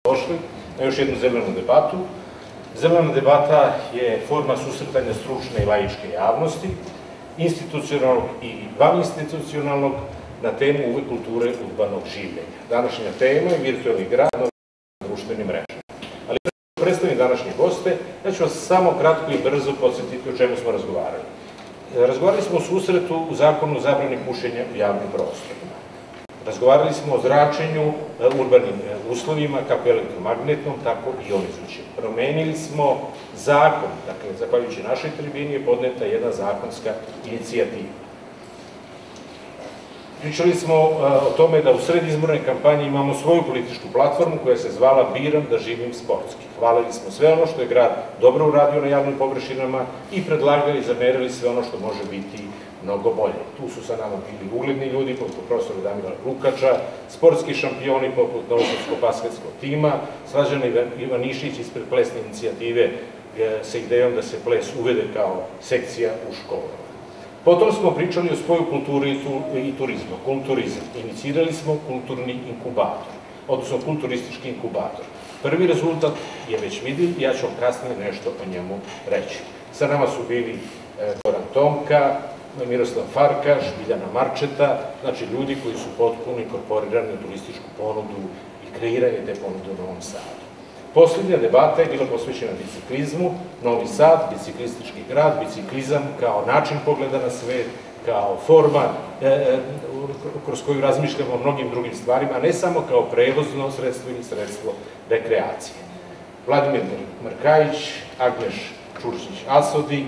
došli na još jednu zelenu debatu. Zelena debata je forma susretanja stručne i laičke javnosti, institucionalnog i vaninstitucionalnog, na temu uve kulture urbanog življenja. Današnja tema je virtualni grad na društvenim mrežama. Ali predstavim današnje goste, ja ću vas samo kratko i brzo podsjetiti o čemu smo razgovarali. Razgovarali smo o susretu u zakonu o zabrani pušenja u javnim prostorima. Razgovarali smo o zračenju, urbanim uslovima, kako elektromagnetnom, tako i ionizujućim. Promenili smo zakon, dakle, zahvaljujući našoj tribini je podneta jedna zakonska inicijativa. Pričali smo o tome da u sred izborne kampanje imamo svoju političku platformu koja se zvala Biram da živim sportski. Hvalili smo sve ono što je grad dobro uradio na javnim površinama i predlagali i zamerili sve ono što može biti mnogo bolje. Tu su sa nama bili ugledni ljudi poput profesora Damira Lukača, sportski šampioni poput novosadskog basketskog tima, Slađana Ivanišić ispred plesne inicijative sa idejom da se ples uvede kao sekcija u školama. Potom smo pričali o spoju kulture i turizma, kulturizam. Inicirali smo kulturni inkubator, odnosno kulturistički inkubator. Prvi rezultat je već vidljiv, ja ću vam kasnije nešto o njemu reći. Sa nama su bili Goran Tomka, Miroslav Farkaš, Biljana Marčeta, znači ljudi koji su potpuno inkorporirani u turističku ponudu i kreiranje te ponude u Novom Sadu. Poslednja debata je bila posvećena biciklizmu, Novi Sad, biciklistički grad, biciklizam kao način pogleda na svet, kao forma kroz koju razmišljamo o mnogim drugim stvarima, a ne samo kao prevozno sredstvo ili sredstvo rekreacije. Vladimir Mrkajić, Agneš Čurčić-Asodi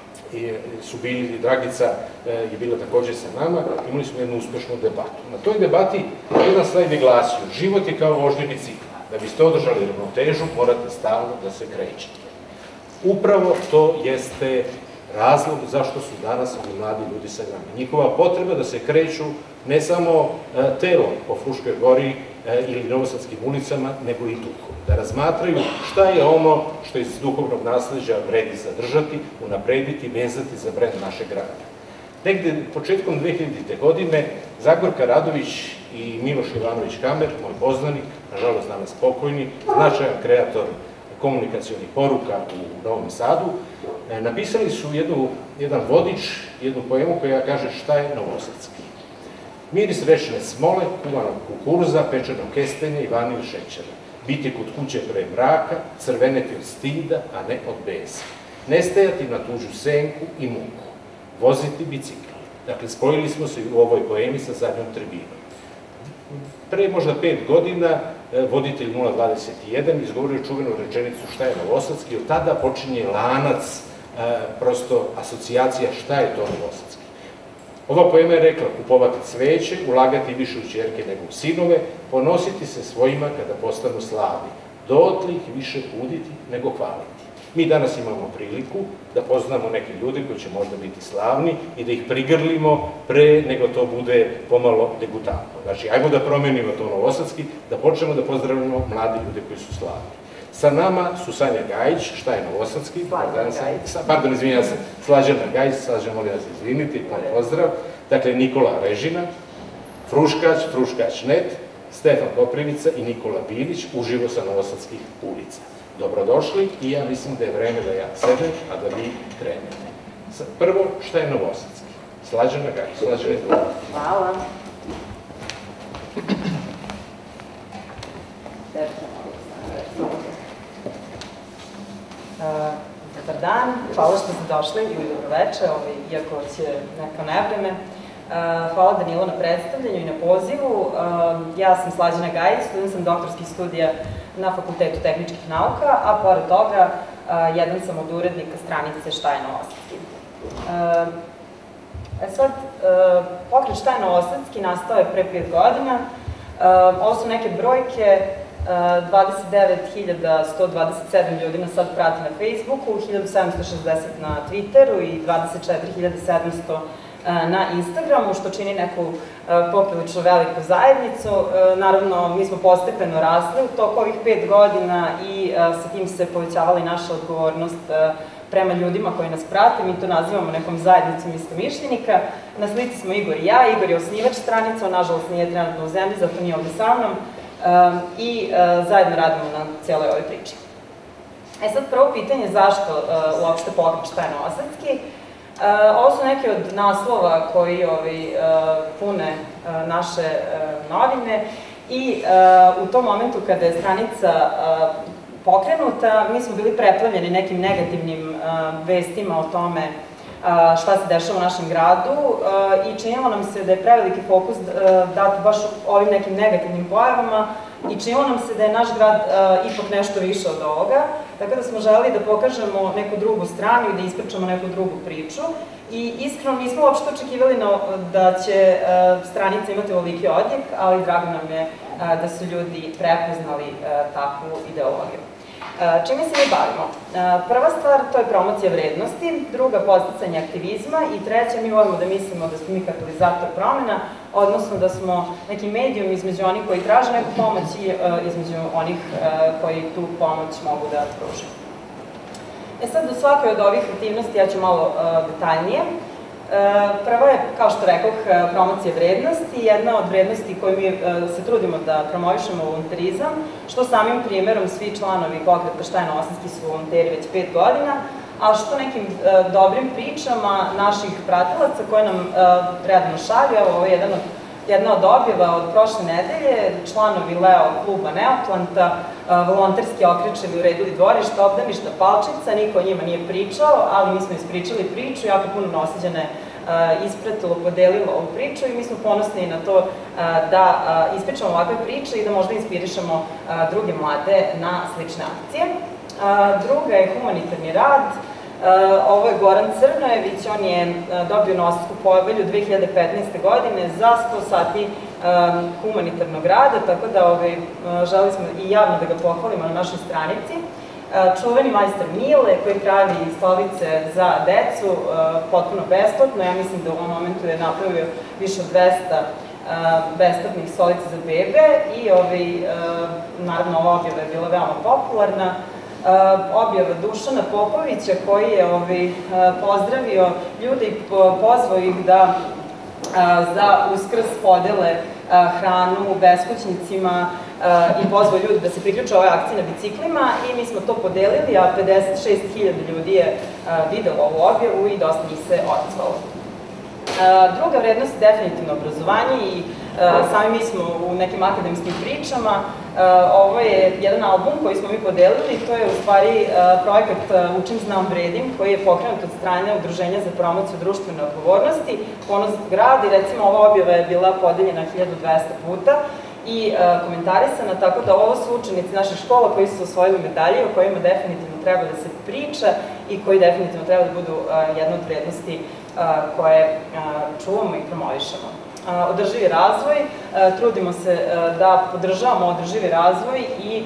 su bili, Dragica je bila takođe sa nama, imali smo jednu uspešnu debatu. Na toj debati jedan slajd je glasio, život je kao vožnje bicikla. Da biste održali ravnotežu, morate stalno da se krećete. Upravo to jeste razlog zašto su danas ovi mladi ljudi sa nama. Njihova potreba da se kreću ne samo telom po Fruškoj gori ili novosadskim ulicama, nego i duhom. Da razmatraju šta je ono što iz duhovnog nasleđa vredi zadržati, unaprediti, vezati za brend našeg grada. Negde početkom 2000. godine Zagorka Radović i Miloš Ivanović-Kamer, moj poznanik, nažalost danas pokojni, značajan kreator komunikacionih poruka u Novom Sadu, napisali su jedan vodič, jednu poemu koja kaže šta je novosadski. Miris rečne smole, kuvanog kukuruza, pečenog kestenja i vanil šećera. Biti kod kuće pre mraka, crveneti od stida, a ne od besa. Nestajati na tuđu senku i muku. Voziti bicikl. Dakle, spojili smo se u ovoj poemi sa zadnjom tribinom. Pre možda 5 godina voditelj 021 izgovorio čuvenu rečenicu šta je novosadski, od tada počinje lanac, prosto asocijacija šta je to novosadski. Ova poema je rekla kupovati cveće, ulagati više u ćerke nego u sinove, ponositi se svojima kada postanu slavni, dotle ih više buditi nego hvaliti. Mi danas imamo priliku da poznamo neke ljude koji će možda biti slavni i da ih prigrlimo pre nego to bude pomalo degutantno. Znači, ajmo da promenimo to novosadski, da počnemo da pozdravimo mladi ljude koji su slavni. Sa nama su Sanja Gajić, šta je novosadski? Pardon, izvinjam se, Slađana Gajić, Slađana, molim da se izvinite, pozdrav. Dakle, Nikola Režina, Fruškać, Fruškać.net, Stefan Koprivica i Nikola Bilić, uživo sa novosadskih ulica. Dobrodošli i ja mislim da je vreme da ja sedem, a da vi krenete. Prvo, šta je novosadski? Slađana Gajić. Slađana je tu. Hvala. Dobar dan, hvala što ste došli i dobroveče, iako će neko nevreme. Hvala Danilo na predstavljanju i na pozivu. Ja sam Slađana Gajić, student sam doktorskih studija na Fakultetu tehničkih nauka, a pored toga jedan sam od urednika stranice Šta je novosadski. Sad, pokret Šta je novosadski nastao je pre 5 godina. Ovo su neke brojke, 29.127 ljudi nas sad prati na Facebooku, 1760 na Twitteru i 24.700 na Instagramu, što čini neku poprilično veliku zajednicu. Naravno, mi smo postepeno rasli u toku ovih 5 godina i sa tim se povećavala i naša odgovornost prema ljudima koji nas prate. Mi to nazivamo nekom zajednicom istomišljenika. Na slici smo Igor i ja. Igor je osnivač stranice, on nažalost nije trenutno u zemlji, zato nije ovde sa mnom. i zajedno radimo na cijeloj ovoj priči. Sad prvo pitanje zašto uopšte pokret Šta je novosadski? Ovo su neki od naslova koji pune naše novine i u tom momentu kada je stranica pokrenuta, mi smo bili preplavljeni nekim negativnim vestima o tome šta se dešava u našem gradu i činilo nam se da je preveliki fokus dat baš ovim nekim negativnim pojavama i činilo nam se da je naš grad ipak nešto više od ovoga, tako da smo želeli da pokažemo neku drugu stranu i da ispričamo neku drugu priču i iskreno nismo uopšte očekivali da će stranica imati ovoliki odjek, ali drago nam je da su ljudi prepoznali takvu ideologiju. Čime se mi bavimo? Prva stvar, to je promocija vrednosti, druga podsticanje aktivizma i treća, mi volimo da mislimo da smo mi katalizator promena, odnosno da smo neki medijum između onih koji traže neku pomoć i između onih koji tu pomoć mogu da pruže. Sad, u svakoj od ovih aktivnosti ja ću malo detaljnije. Prva je, kao što rekoh, promocija vrednosti. Jedna od vrednosti koju mi se trudimo da promovišemo volonterizam, što samim primjerom svi članovi pokreta Šta je novosadski su volonteri već 5 godina, a što nekim dobrim pričama naših pratilaca koje nam redno šalju. Evo, ovo je jedna od objava od prošle nedelje, članovi Leo kluba Neoplanta, volonterski okrečili, uredili dvorišta, obdaništa, palčica, niko o njima nije pričao, ali mi smo ispričali priču, jako puno novosađane ispratilo, podelilo ovu priču i mi smo ponosni na to da ispričamo ovakve priče i da možda inspirišemo druge mlade na slične akcije. Druga je humanitarni rad. Ovo je Goran Crnojević, on je dobio Novosadsku povelju 2015. godine za 100 sati humanitarnog rada, tako da želi smo i javno da ga pohvalimo na našoj stranici. Čuveni majstor Mile koji pravi stolice za decu, potpuno besplatno, ja mislim da u ovom momentu je napravio više od 200 besplatnih stolica za bebe i naravno ova objava je bila veoma popularna. Objava Dušana Popovića koji je pozdravio ljude i pozvao ih da za Uskrs podele hranu beskućnicima i pozvao ljudi da se priključe ovoj akciji na biciklima i mi smo to podelili, a 56.000 ljudi je videlo ovu objavu i dosta njih se odzvalo. Druga vrednost je definitivno obrazovanje i sami mi smo u nekim akademskim pričama. Ovo je jedan album koji smo mi podelili, to je u stvari projekat Učim, znam, vredim, koji je pokrenut od strane Udruženja za promociju društvene odgovornosti, Ponos grad, i recimo ova objava je bila podeljena 1200 puta i komentarisana, tako da ovo su učenici naših škola koji su osvojili medalje, o kojima definitivno treba da se priča i koji definitivno treba da budu jedna od vrednosti koje čuvamo i promovišemo. Održivi razvoj, trudimo se da podržavamo održivi razvoj i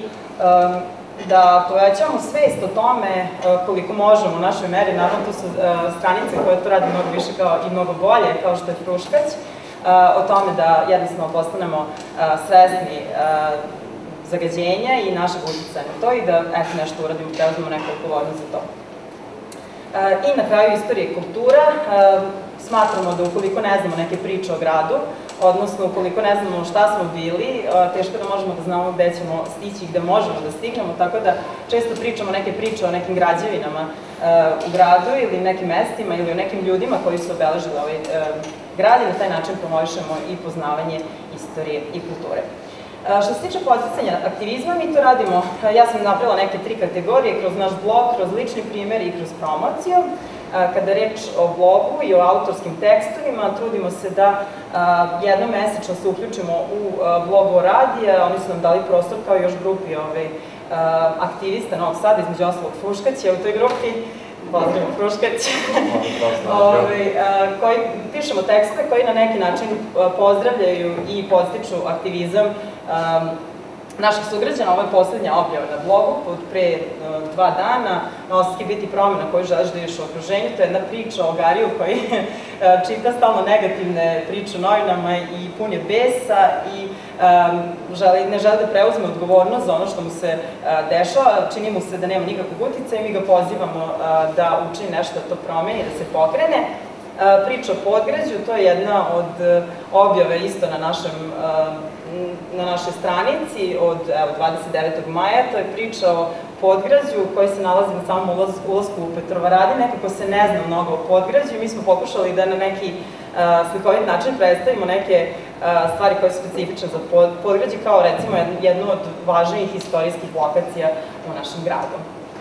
da povećamo svest o tome koliko možemo u našoj meri. Naravno, to su stranice koje to radi mnogo više i mnogo bolje, kao što je Fruškać, o tome da jednostavno postanemo svesni zagađenja i našeg uticaja na to i da nešto uradimo, preuzmemo neku odgovornost za to. I na kraju istorija i kultura. Smatramo da ukoliko ne znamo neke priče o gradu, odnosno ukoliko ne znamo šta smo bili, teško da možemo da znamo gde ćemo stići i gde možemo da stignemo, tako da često pričamo neke priče o nekim građevinama u gradu ili nekim mestima ili o nekim ljudima koji su obeležili ovaj grad i na taj način promovišemo i poznavanje istorije i kulture. Što se tiče podsticanja aktivizma, mi to radimo, ja sam napravila neke 3 kategorije, kroz naš blog, kroz lični primjer i kroz promociju. Kada je reč o blogu i o autorskim tekstovima, trudimo se da jednom mesečno se uključimo u blogu Radija, oni su nam dali prostor kao još grupi aktivista Novog Sada, između ostalog Fruškać je u toj grupi, pozdravimo Fruškać, koji pišemo tekstove koji na neki način pozdravljaju i podstiču aktivizam naših sugrađana. Ovo je poslednja objava na blogu od pre 2 dana, Novosadski biti promena koju želiš da ideš u okruženju. To je jedna priča o Gariju koji čita stalno negativne priče u novinama i pun je besa i ne želi da preuzme odgovornost za ono što mu se dešava, čini mu se da nema nikakvog uticaja i mi ga pozivamo da učini nešto da to promeni, da se pokrene. Priča o Podgrađu, to je jedna od objave isto na našoj stranici od 29. maja, to je priča o Podgrađu koji se nalazi na samom ulasku u Petrovaradin. Nekako se ne zna mnogo o Podgrađu i mi smo pokušali da na neki slikovit način predstavimo neke stvari koje su specifične za Podgrađe, kao recimo jednu od važnijih istorijskih lokacija u našem gradu.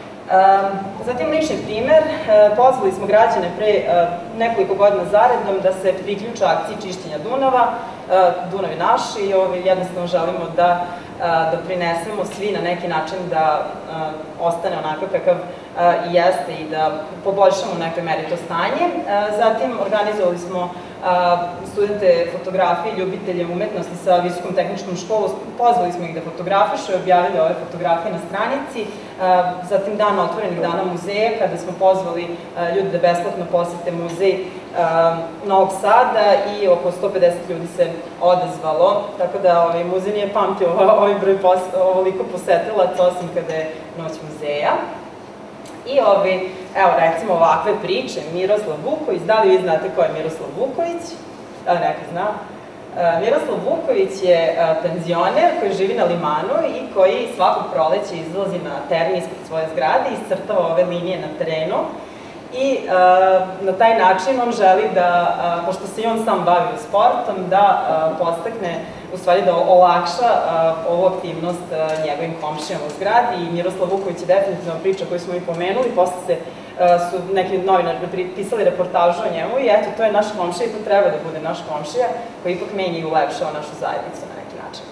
Zatim lični primer, pozvali smo građane pre nekoliko godina zaredom da se priključe akciji čišćenja Dunava, Dunav je naš i jednostavno želimo da doprinesemo svi na neki način da ostane onako kakav i jeste i da poboljšamo u nekoj meri to stanje. Zatim organizovali smo studente fotografije, ljubitelje umetnosti sa Visokom tehničkom školom, pozvali smo ih da fotografišu i objavili ove fotografije na stranici. Zatim dan otvorenih dana muzeja, kada smo pozvali ljudi da besplatno posete muzej Novog Sada i oko 150 ljudi se odazvalo, tako da muzej nije pamtio ovaj broj ovoliko posetilaca, osim kada je Noć muzeja. I evo recimo ovakve priče, Miroslav Vuković, da li vi znate ko je Miroslav Vuković? Neko zna? Miroslav Vuković je penzioner koji živi na Limanu i koji svakog proleća izlazi na teren ispred svoje zgrade i iscrtava ove linije na terenu. I na taj način on želi da, pošto se i on sam bavio sportom, da podstakne, u stvari da olakša ovu aktivnost njegovim komšijama u zgradi. I Miroslav Vuković je definitivno priča koju smo i pomenuli, posle su neki novinari pisali reportažu o njemu i eto, to je naš komšija i to treba da bude naš komšija koji ipak menja i ulepšava našu zajednicu na neki način.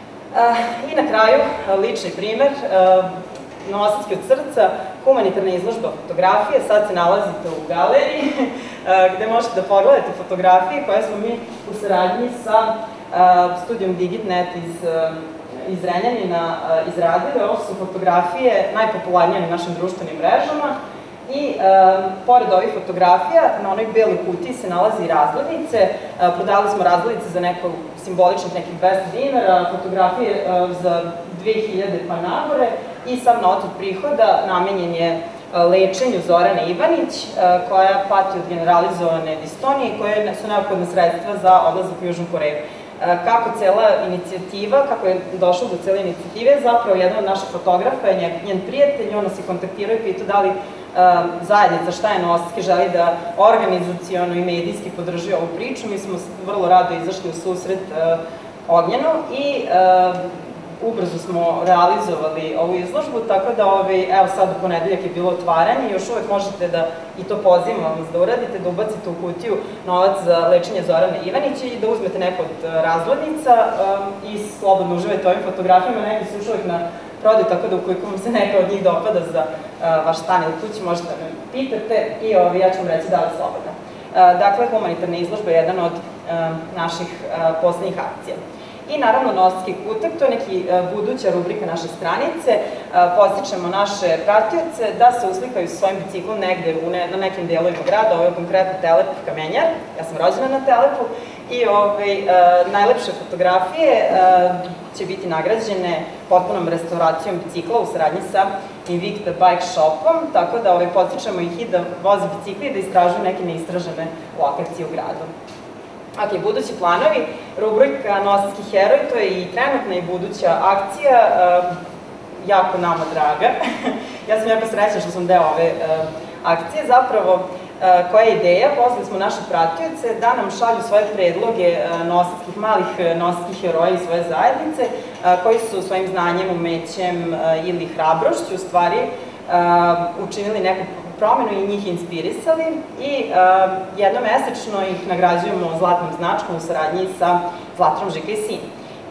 I na kraju, lični primer, Novosadski od srca, humanitarna izložba fotografije, sad se nalazite u galeriji gde možete da pogledate fotografije koje smo mi u saradnji sa studijom Digitnet iz Renjanina izradili. Ovo su fotografije najpopularnije na našim društvenim mrežama i pored ovih fotografija na onoj beloj kutiji se nalazi i razglednice. Prodali smo razglednice za neko simboličnih nekih 200 dinara, fotografije za 2000 pa nagore i sav novac od prihoda namenjen je lečenju Zorane Ivanić, koja pati od generalizovane distonije i koje su neophodne sredstva za odlazak u Južnu Koreju. Kako cela inicijativa, kako je došlo do cele inicijative, zapravo jedan od naših fotografa je njen prijatelj, on nas je kontaktirao i pitao da li zajednica Šta je Novosadski želi da organizaciono i medijski podrži ovu priču. Mi smo vrlo rado izašli u susret Ognjenu i ubrzo smo realizovali ovu izložbu, tako da evo sad u ponedeljak je bilo otvaranje i još uvek možete da, i to pozivam vas da uradite, da ubacite u kutiju novac za lečenje Zorane Ivanića i da uzmete neko od razglednica i slobodno uživajte ovim fotografijama, neki su još uvek na prodaju, tako da ukoliko vam se neka od njih dopada za vaš stan ili kući, možete da me pitate i ja ću vam reći da li slobodno. Dakle, humanitarna izložba je jedan od naših poslednjih akcija. I naravno Novosadski kutak, to je neki buduća rubrika naše stranice. Podstičemo naše pratioce da se uslikaju sa svojim biciklom negde na nekim delovima grada. Ovo je konkretno Telep Kamenjar, ja sam rođena na Telepu i najlepše fotografije će biti nagrađene potpunom restauracijom bicikla u saradnji sa Invicta Bike Shopom, tako da podstičemo ih i da voze bicikli i da istražuju neke neistražene lokacije u gradu. Ok, budući planovi, rubrika Novosadski heroj, to je i trenutna i buduća akcija, jako nama draga. Ja sam jako srećna što sam deo ove akcije. Zapravo, koja je ideja? Pozvali smo naše pratioce da nam šalju svoje predloge malih novosadskih heroja iz svoje zajednice, koji su svojim znanjem, umećem ili hrabrošću u stvari učinili neku promenu i njih inspirisali i jednomesečno ih nagrađujemo zlatnom značkom u saradnji sa Zlatrom Žika i Sin.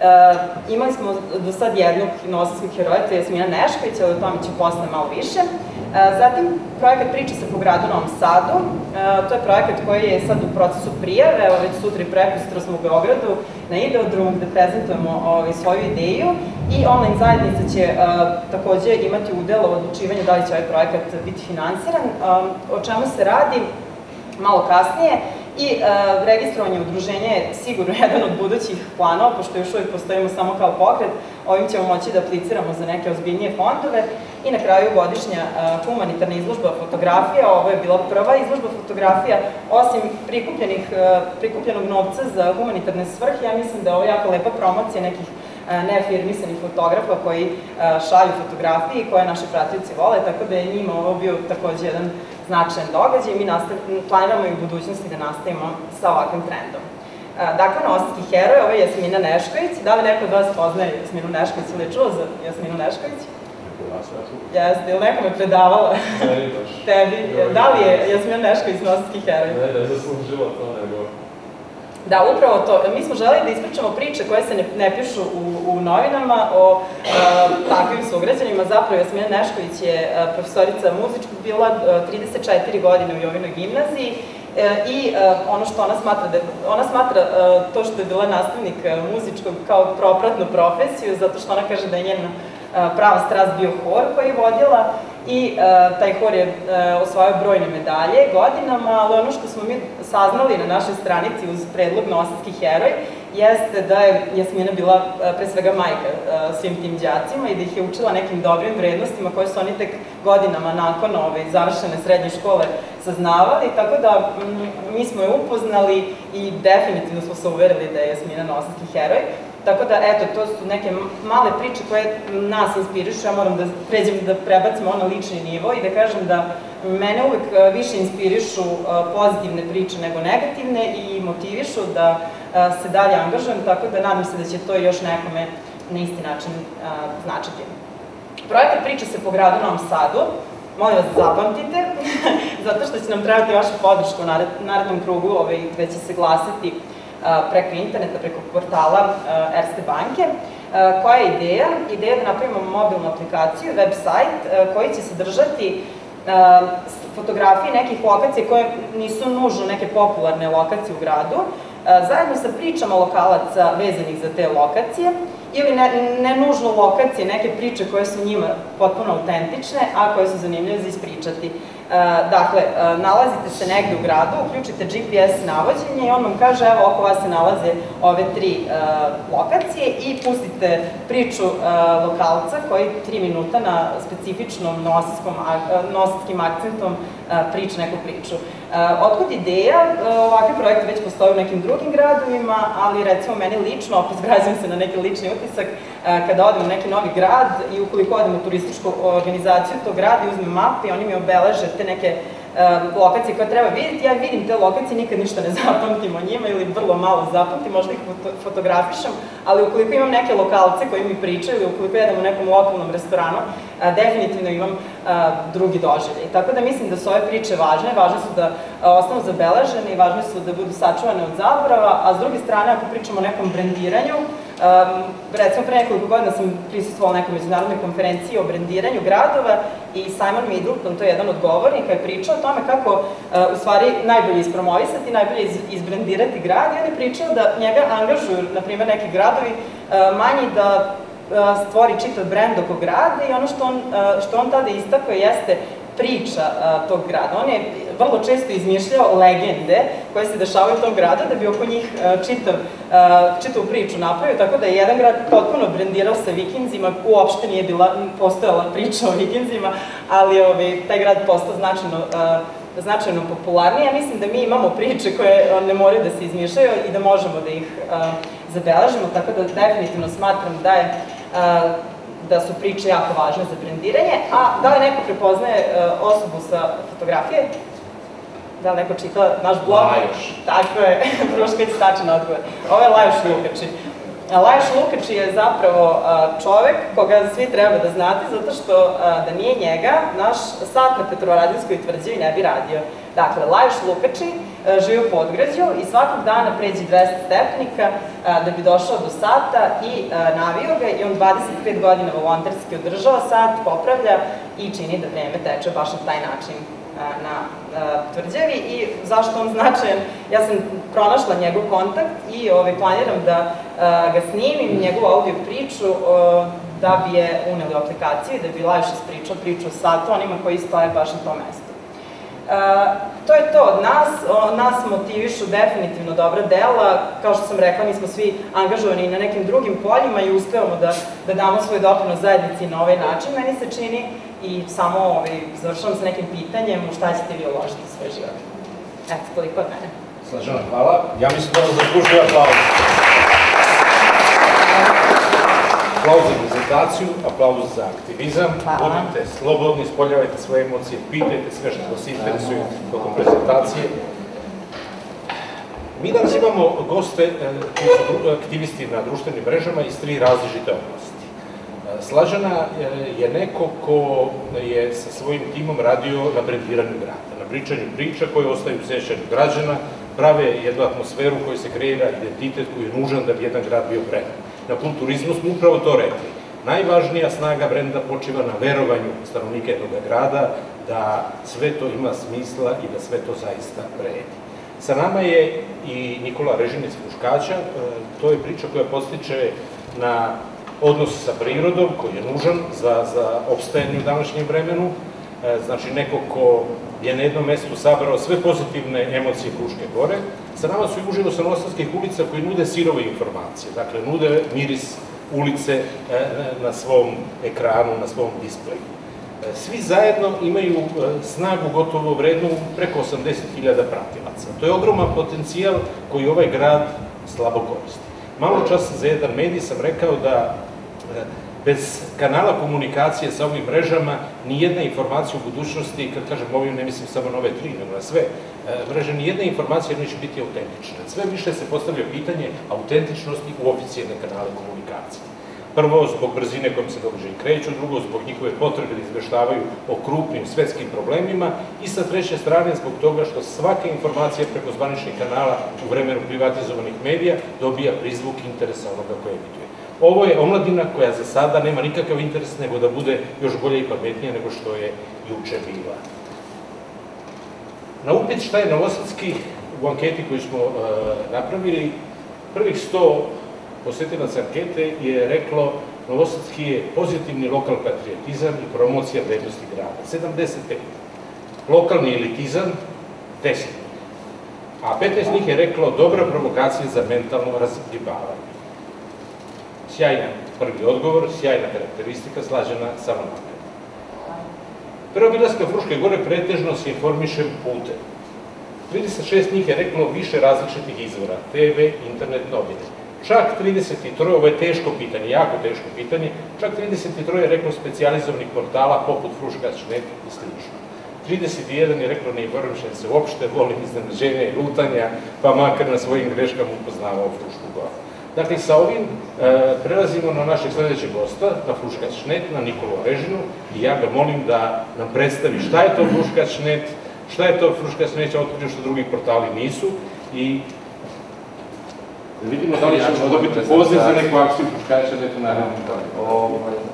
Imali smo do sad jednog novosadskog heroja, to je Jasmina Nešković, ali o tome ću posle malo više. Zatim, projekat Priča se po gradu Novom Sadu, to je projekat koji je sad u procesu prijave, evo već sutra i prekosutra smo u Beogradu na Ideodromu gde prezentujemo svoju ideju i online zajednica će takođe imati udel u odlučivanju da li će ovaj projekat biti finansiran, o čemu se radi malo kasnije. I registrovanje udruženja je sigurno jedan od budućih planova, pošto još uvijek postojimo samo kao pokret, ovim ćemo moći da apliciramo za neke ozbiljnije fondove. I na kraju godišnja humanitarna izložba fotografija, ovo je bila prva izložba fotografija, osim prikupljenog novca za humanitarne svrhe, ja mislim da je ovo jako lepa promocija nekih neafirmisanih fotografa koji šalju fotografije i koje naši pratioci vole, tako da je njima ovo bio takođe jedan značajan događaj i mi planiramo i u budućnosti da nastavimo sa ovakvim trendom. Dakle, novosadski heroj, ovo je Jasmina Nešković. Da li neko od vas poznaje Jasminu Nešković ili je čuo za Jasminu Nešković? Jeste, ili neko me predavala? Tebi. Da li je Jasmina Nešković novosadski heroj? Ne zaslužila to, nego... Da, upravo to. Mi smo želeli da ispričamo priče koje se ne pišu u novinama o takvim sugrađanima. Zapravo, Jasmina Nešković je profesorica muzičkog, bila 34 godine u Jovinoj gimnaziji i ono što ona smatra to što je bila nastavnik muzičkog kao propratnu profesiju, zato što ona kaže da je njena prava strast bio hor koji je vodila i taj hor je osvojio brojne medalje godinama, ali ono što smo mi saznali na našoj stranici uz predlog novosadski heroj jeste da je Jasmina bila pre svega majka svim tim đacima i da ih je učila nekim dobrim vrednostima koje su oni tek godinama nakon završene srednje škole saznavali, tako da mi smo je upoznali i definitivno smo se uverili da je Jasmina novosadski heroj. Tako da, eto, to su neke male priče koje nas inspirišu. Ja moram da pređem, da prebacim ono lični nivo i da kažem da mene uvek više inspirišu pozitivne priče nego negativne i motivišu da se dalje angažujem, tako da nadam se da će to još nekome na isti način značiti. Projekat priča se po gradu Novom Sadu. Molim vas da zapamtite, zato što će nam trebati vaša podrška u narednom krugu gde će se glasati preko interneta, preko portala Erste banke. Koja je ideja? Ideja je da napravimo mobilnu aplikaciju, web sajt koji će sadržati fotografije nekih lokacija koje nisu nužno neke popularne lokacije u gradu, zajedno sa pričama lokalaca vezanih za te lokacije ili ne nužno lokacije, neke priče koje su njima potpuno autentične, a koje su zanimljive za ispričati. Dakle, nalazite se negde u gradu, uključite GPS navođenje i on vam kaže, evo, oko vas se nalaze ove 3 lokacije i pustite priču lokalca koji 3 minuta na specifičnom novosadskim akcentom priča neku priču. Otkud ideja? Ovakve projekte već postoje u nekim drugim gradovima, ali recimo meni lično, opet vraćam se na neki lični utisak, kada odem u neki novi grad i ukoliko odem u turističku organizaciju tog grada i uzmem mape i oni mi obeleže te neke lokacije koje treba vidjeti, ja vidim te lokacije, nikad ništa ne zapamtim o njima ili vrlo malo zapamtim, možda ih fotografišem, ali ukoliko imam neke lokalce koji mi pričaju ili ukoliko jedem u nekom lokalnom restoranu, definitivno imam drugi doživljaj. Tako da mislim da su ove priče važne su da ostanu zabeležene i važne su da budu sačuvane od zaborava, a s druge strane, ako pričamo o nekom brendiranju, recimo pre nekoliko godina sam prisustvovala nekoj međunarodnoj konferenciji o brendiranju gradova i Simon Middleton, to je jedan od govornika, je pričao o tome kako u stvari najbolje ispromovisati, najbolje izbrendirati grad i on je pričao da njega angažuju, na primjer, neki gradovi manji da stvori čitav brend oko grada i ono što on tada istakao jeste priča tog grada. On je vrlo često izmišljao legende koje se dešavaju u tom gradu da bi oko njih čitavu priču napravio, tako da je jedan grad potpuno brendirao sa Vikinzima, uopšte nije postojala priča o Vikinzima, ali taj grad postao značajno popularniji. Ja mislim da mi imamo priče koje ne moraju da se izmišljaju i da možemo da ih zabeležimo, tako da definitivno smatram da su priče jako važne za brendiranje. A da li neko prepoznaje osobu sa fotografije? Da li neko čita naš blog? Lajoš. Tako je, Prušković, tačan odgovor. Ovo je Lajoš Lukači. Lajoš Lukači je zapravo čovek koga svi treba da znate, zato što da nije njega, naš sat na Petrovaradinskoj tvrđavi ne bi radio. Dakle, Lajoš Lukači živi u Podgrađu i svakog dana pređe 200 stepenika da bi došao do sata i navio ga i on 25 godina volonterski održava sat, popravlja i čini da vreme teče baš na taj način na tvrđavi. I zašto on značajan? Ja sam pronašla njegov kontakt i planiram da ga snimim, njegovu audio priču, da bi je uneli u aplikaciju i da bi Lajoš ispričao priču o satu onima koji stoje baš na tom mestu. To je to od nas. Nas motivišu definitivno dobra dela. Kao što sam rekla, mi smo svi angažovani i na nekim drugim poljima i uspevamo da damo svoj doprinos zajednici na ovaj način, meni se čini. I samo završavam sa nekim pitanjem u šta ćete vi uložiti u svoj život. Eto, toliko od mene. Slažena, hvala. Ja mislim da vam zaslužuju aplauz. Aplauz za prezentaciju, aplauz za aktivizam. Budite slobodni, ispoljavajte svoje emocije, pitajte sve što vas interesuje tokom prezentacije. Mi danas imamo goste koji su aktivisti na društvenim mrežama iz 3 različite oblasti. Slađana je neko ko je sa svojim timom radio na brendiranju grada, na pričanju priča koje ostaju u sećanju građana, prave jednu atmosferu u kojoj se kreira identitet koji je nužan da bi jedan grad bio brendan. Na kulturizmu smo upravo to rekli. Najvažnija snaga brenda počiva na verovanju stanovnika jednog grada da sve to ima smisla i da sve to zaista vredi. Sa nama je i Nikola Režin iz Fruškaća. To je priča koja postiče na odnos sa prirodom koji je nužan za opstajanje u današnjem vremenu. Znači neko ko je na jednom mestu sabrao sve pozitivne emocije Fruške gore. Sa nama su i uživo sa Novosadskih ulica koji nude sirove informacije, dakle nude miris ulice na svom ekranu, na svom displeju. Svi zajedno imaju snagu gotovo vrednu preko 80.000 pratilaca. To je ogroman potencijal koji ovaj grad slabo koristi. Malo čas za jedan medij sam rekao da bez kanala komunikacije sa ovim mrežama nijedna informacija u budućnosti, kad kažem ovim ne mislim samo na ove 3, nego na sve mreže, nijedna informacija neće biti autentična. Sve više se postavlja pitanje autentičnosti u oficijalne kanale komunikacije. Prvo, zbog brzine kojom se događaji kreću, drugo, zbog njihove potrebe da izveštavaju o krupnim svetskim problemima i sa treće strane zbog toga što svaka informacija preko zvaničnih kanala u vremenu privatizovanih medija dobija prizvuk interesa onoga koje emituje. Ovo je omladina koja za sada nema nikakav interes nego da bude još bolje i pametnija nego što je juče bila. Na upit šta je novosadski u anketi koju smo napravili, prvih 100 posetilaca ankete je reklo novosadski je pozitivni lokal patriotizam i promocija vrednosti grada. 75. Lokalni elitizam 10. A 15 njih je reklo dobra provokacija za mentalno razgibavanje. Sjajan prvi odgovor, sjajna karakteristika, slađena samo napred. Pre obilaska Fruške gore pretežno se informišem putem. 36 njih je reklo više različitih izvora, TV, internet, novine. Čak 33, ovo je teško pitanje, jako teško pitanje, čak 33 je reklo specijalizovanih portala poput Fruškać.net i slično. 31 je reklo ne informišem se uopšte, volim iznenađenja i lutanja, pa makar na svojim greškama upoznavao Frušku goru. Dakle, sa ovim prelazimo na našeg sledećeg gosta, na Fruškać.net, na Nikolu Režinu, i ja ga molim da nam predstavi šta je to Fruškać.net, šta je to Fruškać.net, otkriju što drugi portali nisu, i da vidimo da li ćemo dobiti poziv za neku akciju Fruškać.net u narednom danu.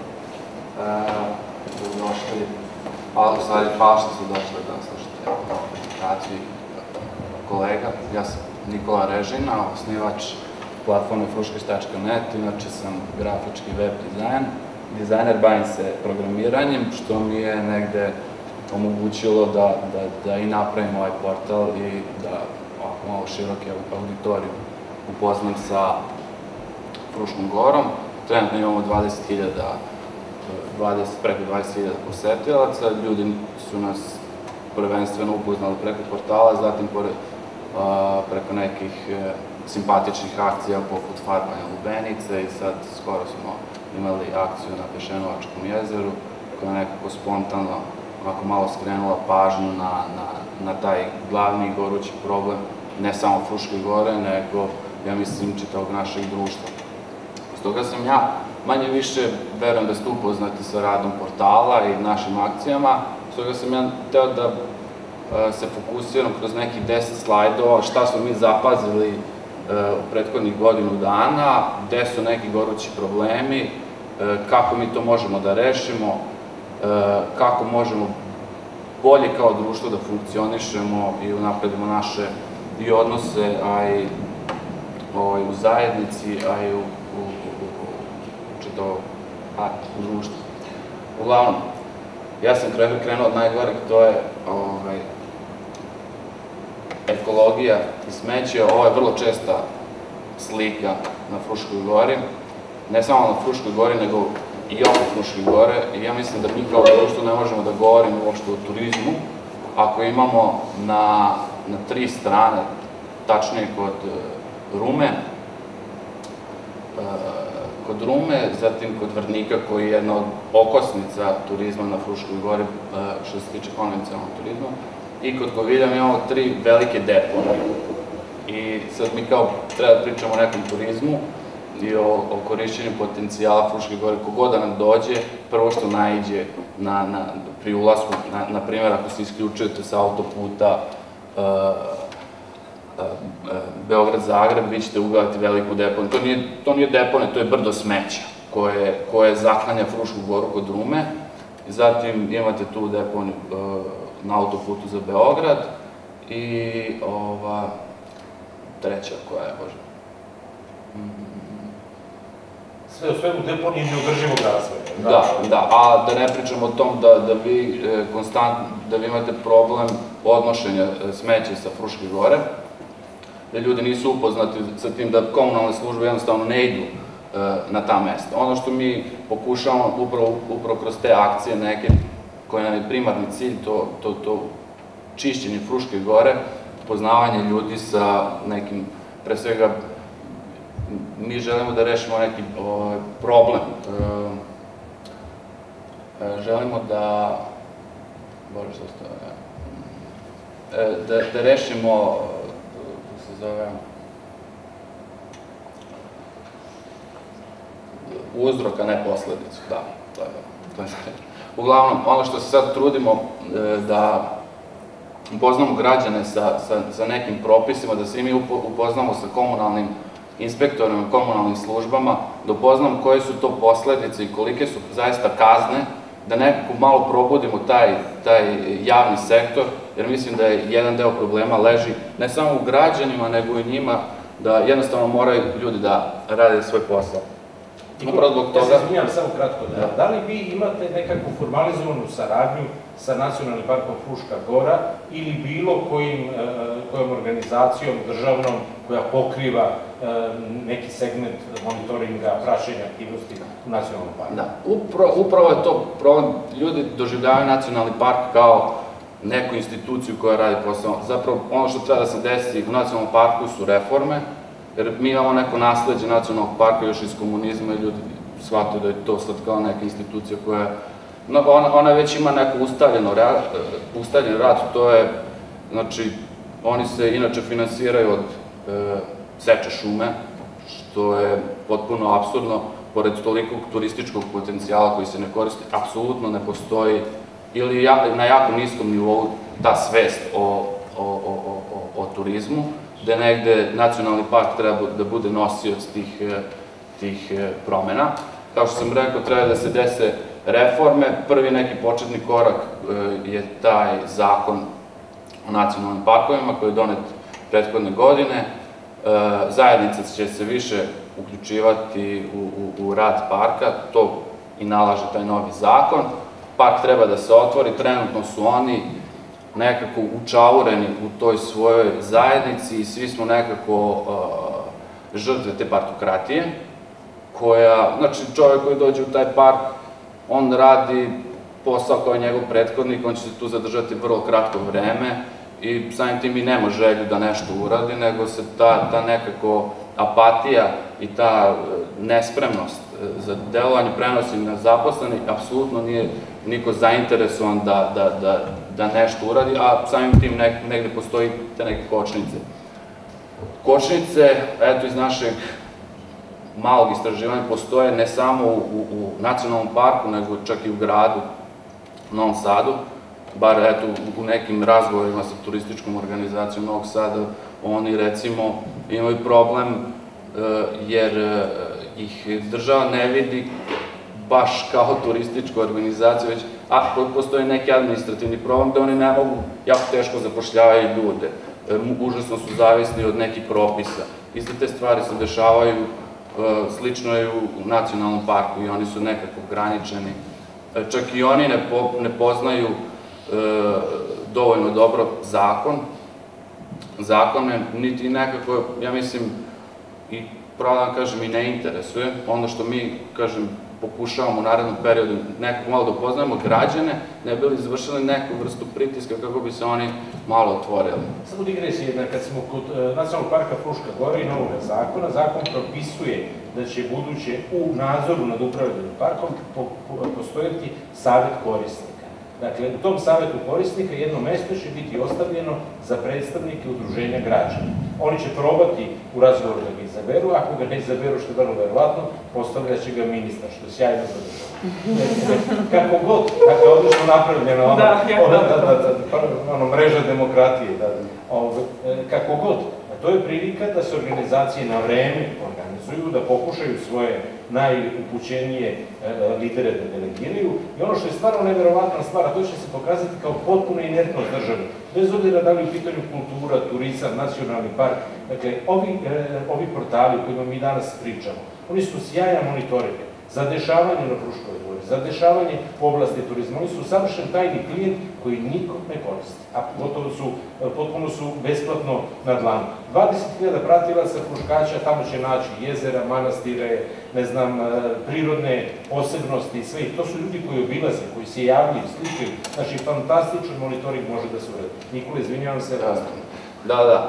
Došli, ali u stvari hvala što su došli da slušate prezentaciju kolega. Ja sam Nikola Režina, osnivač platforme Fruškać.net, inače sam grafički web dizajner, bavim se programiranjem, što mi je negde omogućilo da i napravim ovaj portal i da malo široki auditoriju upoznam sa Fruškom gorom. Trenutno imamo 20.000, preko 20.000 posetilaca, ljudi su nas prvenstveno upoznali preko portala, zatim preko nekih simpatičnih akcija poput farbanja lubenice i sad skoro smo imali akciju na Pešenovačkom jezeru koja je nekako spontano onako malo skrenula pažnju na taj glavni gorući problem ne samo Fruške gore, nego ja mislim čitavog našeg društva. Stoga sam ja manje više, verujem da ste upoznati sa radom portala i našim akcijama, stoga sam ja hteo da se fokusiram kroz nekih 10 slajdova šta smo mi zapazili u prethodnih godinu dana, gde su neki gorući problemi, kako mi to možemo da rešimo, kako možemo bolje kao društvo da funkcionišemo i unapredimo naše i odnose, a i u zajednici, a i u društvu. Uglavnom, ja sam krenuo od najgoreg, to je ekologija i smeće. Ovo je vrlo česta slika na Fruškoj gori, ne samo na Fruškoj gori, nego i oko Fruške gore, i ja mislim da mi kao društvo ne možemo da govorimo uopšte o turizmu ako imamo na 3 strane, tačnije kod Rume, kod Rume, zatim kod Vrnika koji je jedna od okosnica turizma na Fruškoj gori što se tiče konvencionalnog turizma, i kod Kovilja mi imamo 3 velike depone. I sad mi kao treba da pričamo o nekom turizmu i o korišćenju potencijala Fruške gore. Kogod da nam dođe, prvo što naiđe pri ulasku, na primjer ako se isključujete sa autoputa Beograd-Zagreb, vi ćete ugledati veliku deponu. To nije depone, to je brdo smeća koje zaklanja Frušku goru kod Rume. Zatim imate tu deponu na autoputu za Beograd i treća koja je, bože. Sve u svemu deponije neodrživog razvoja. Da, a da ne pričamo o tom da vi konstantno, da vi imate problem odnošenja smeća sa Fruške gore, da ljudi nisu upoznati sa tim da komunalne službe jednostavno ne idu na ta mesta. Ono što mi pokušavamo upravo kroz te akcije neke, koje nam je primarni cilj, to čišćenje Fruške gore, poznavanje ljudi sa nekim, pre svega, mi želimo da rešimo neki problem. Želimo da, bože što ste, da rešimo, kako se zove, uzroka, ne posledicu, da, to je za reč. Uglavnom, ono što se sad trudimo da upoznamo građane sa nekim propisima, da se i mi upoznamo sa komunalnim inspektorima, komunalnim službama, da upoznamo koje su to posledice i kolike su zaista kazne, da nekako malo probudimo taj javni sektor, jer mislim da je jedan deo problema leži ne samo u građanima, nego i njima, da jednostavno moraju ljudi da rade svoj posao. Ja se izvinjam samo kratko, da li vi imate nekakvu formalizovanu saradnju sa Nacionalnim parkom Fruška gora ili bilo kojom organizacijom državnom koja pokriva neki segment monitoringa, praćenja aktivnosti u Nacionalnom parku? Da, upravo je to problem. Ljudi doživljavaju Nacionalni park kao neku instituciju koja radi posao. Zapravo, ono što treba da se desi u Nacionalnom parku su reforme, jer mi imamo neko nasleđe Nacionalnog parka još iz komunizma i ljudi shvataju da je to sad kao neka institucija koja, ona već ima neko ustaljen rad, to je, znači, oni se inače finansiraju od seče šume, što je potpuno apsurdno, pored tolikog turističkog potencijala koji se ne koristi, apsolutno ne postoji, ili na jako niskom nivou ta svest o turizmu, gde negde Nacionalni park treba da bude nosioc tih promena. Kao što sam rekao, treba da se dese reforme. Prvi neki početni korak je taj zakon o nacionalnim parkovima koji je donet prethodne godine. Zajednica će se više uključivati u rad parka, to i nalaže taj novi zakon. Park treba da se otvori, trenutno su oni nekako učaureni u toj svojoj zajednici i svi smo nekako žrtve te partokratije, koja, znači čovjek koji dođe u taj park, on radi posao kao i njegov prethodnik, on će se tu zadržati vrlo kratko vreme i samim tim i nema želju da nešto uradi, nego se ta nekako apatija i ta nespremnost za delovanje prenosi na zaposleni, apsolutno nije niko zainteresovan da nešto uradi, a samim tim negde postoji te neke kočnice. Kočnice, eto iz našeg malog istraživanja, postoje ne samo u nacionalnom parku, nego čak i u gradu, u Novom Sadu, bar eto u nekim razgovorima sa turističkom organizacijom Novog Sada, oni recimo imaju problem jer ih država ne vidi baš kao turističku organizaciju, već postoji neki administrativni problem da oni ne mogu, jako teško zapošljavaju ljude, užasno su zavisni od nekih propisa. Iste te stvari se dešavaju, slično je u nacionalnom parku i oni su nekako ograničeni. Čak i oni ne poznaju dovoljno dobro zakone, niti nekako, ja mislim, i pravo da vam kažem, i ne interesuje. Ono što mi, kažem, pokušavamo u narednom periodu nekako malo da upoznajemo građane, ne bi li izvršili neku vrstu pritiska kako bi se oni malo otvorili. Samo digresija jedna, kad smo kod Nacionalnog parka Fruška Gora i novog zakona, zakon propisuje da će buduće u nadzoru nad upravljanjem parkom postojati savjet korisnika. Dakle, u tom savjetu korisnika jedno mesto će biti ostavljeno za predstavnike udruženja građana. Oni će probati u razgovoru da ga izaberu, ako ga ne izaberu, što je vrlo verovatno, postavljaće ga ministar, što je sjajno za državu. Kako god, dakle, odlično napravljena mreža demokratije, kako god, to je prilika da se organizacije na vreme organizuju, da pokušaju svoje najupućenije lidere da delegiraju i ono što je stvarno neverovatna stvar, a to će se pokazati kao potpuna inertnost države, bez obzira da li u pitanju kultura, turizam, nacionalni park. Dakle, ovi portali o kojima mi danas pričamo, oni su sjajan monitoring za dešavanje na Fruškoj Gori, za dešavanje u oblasti turizma. Oni su savršen tajni klijent koji nikom ne koristi, a potpuno su besplatno na dlanu. 20.000 pratilaca Fruškaća, tamo će naći jezera, manastire, ne znam, prirodne posebnosti i sve. I to su ljudi koji obilaze, koji se javljaju, slikaju. Znači, fantastičan monitoring može da se uradi. Nikola, izvinjavam se. Da.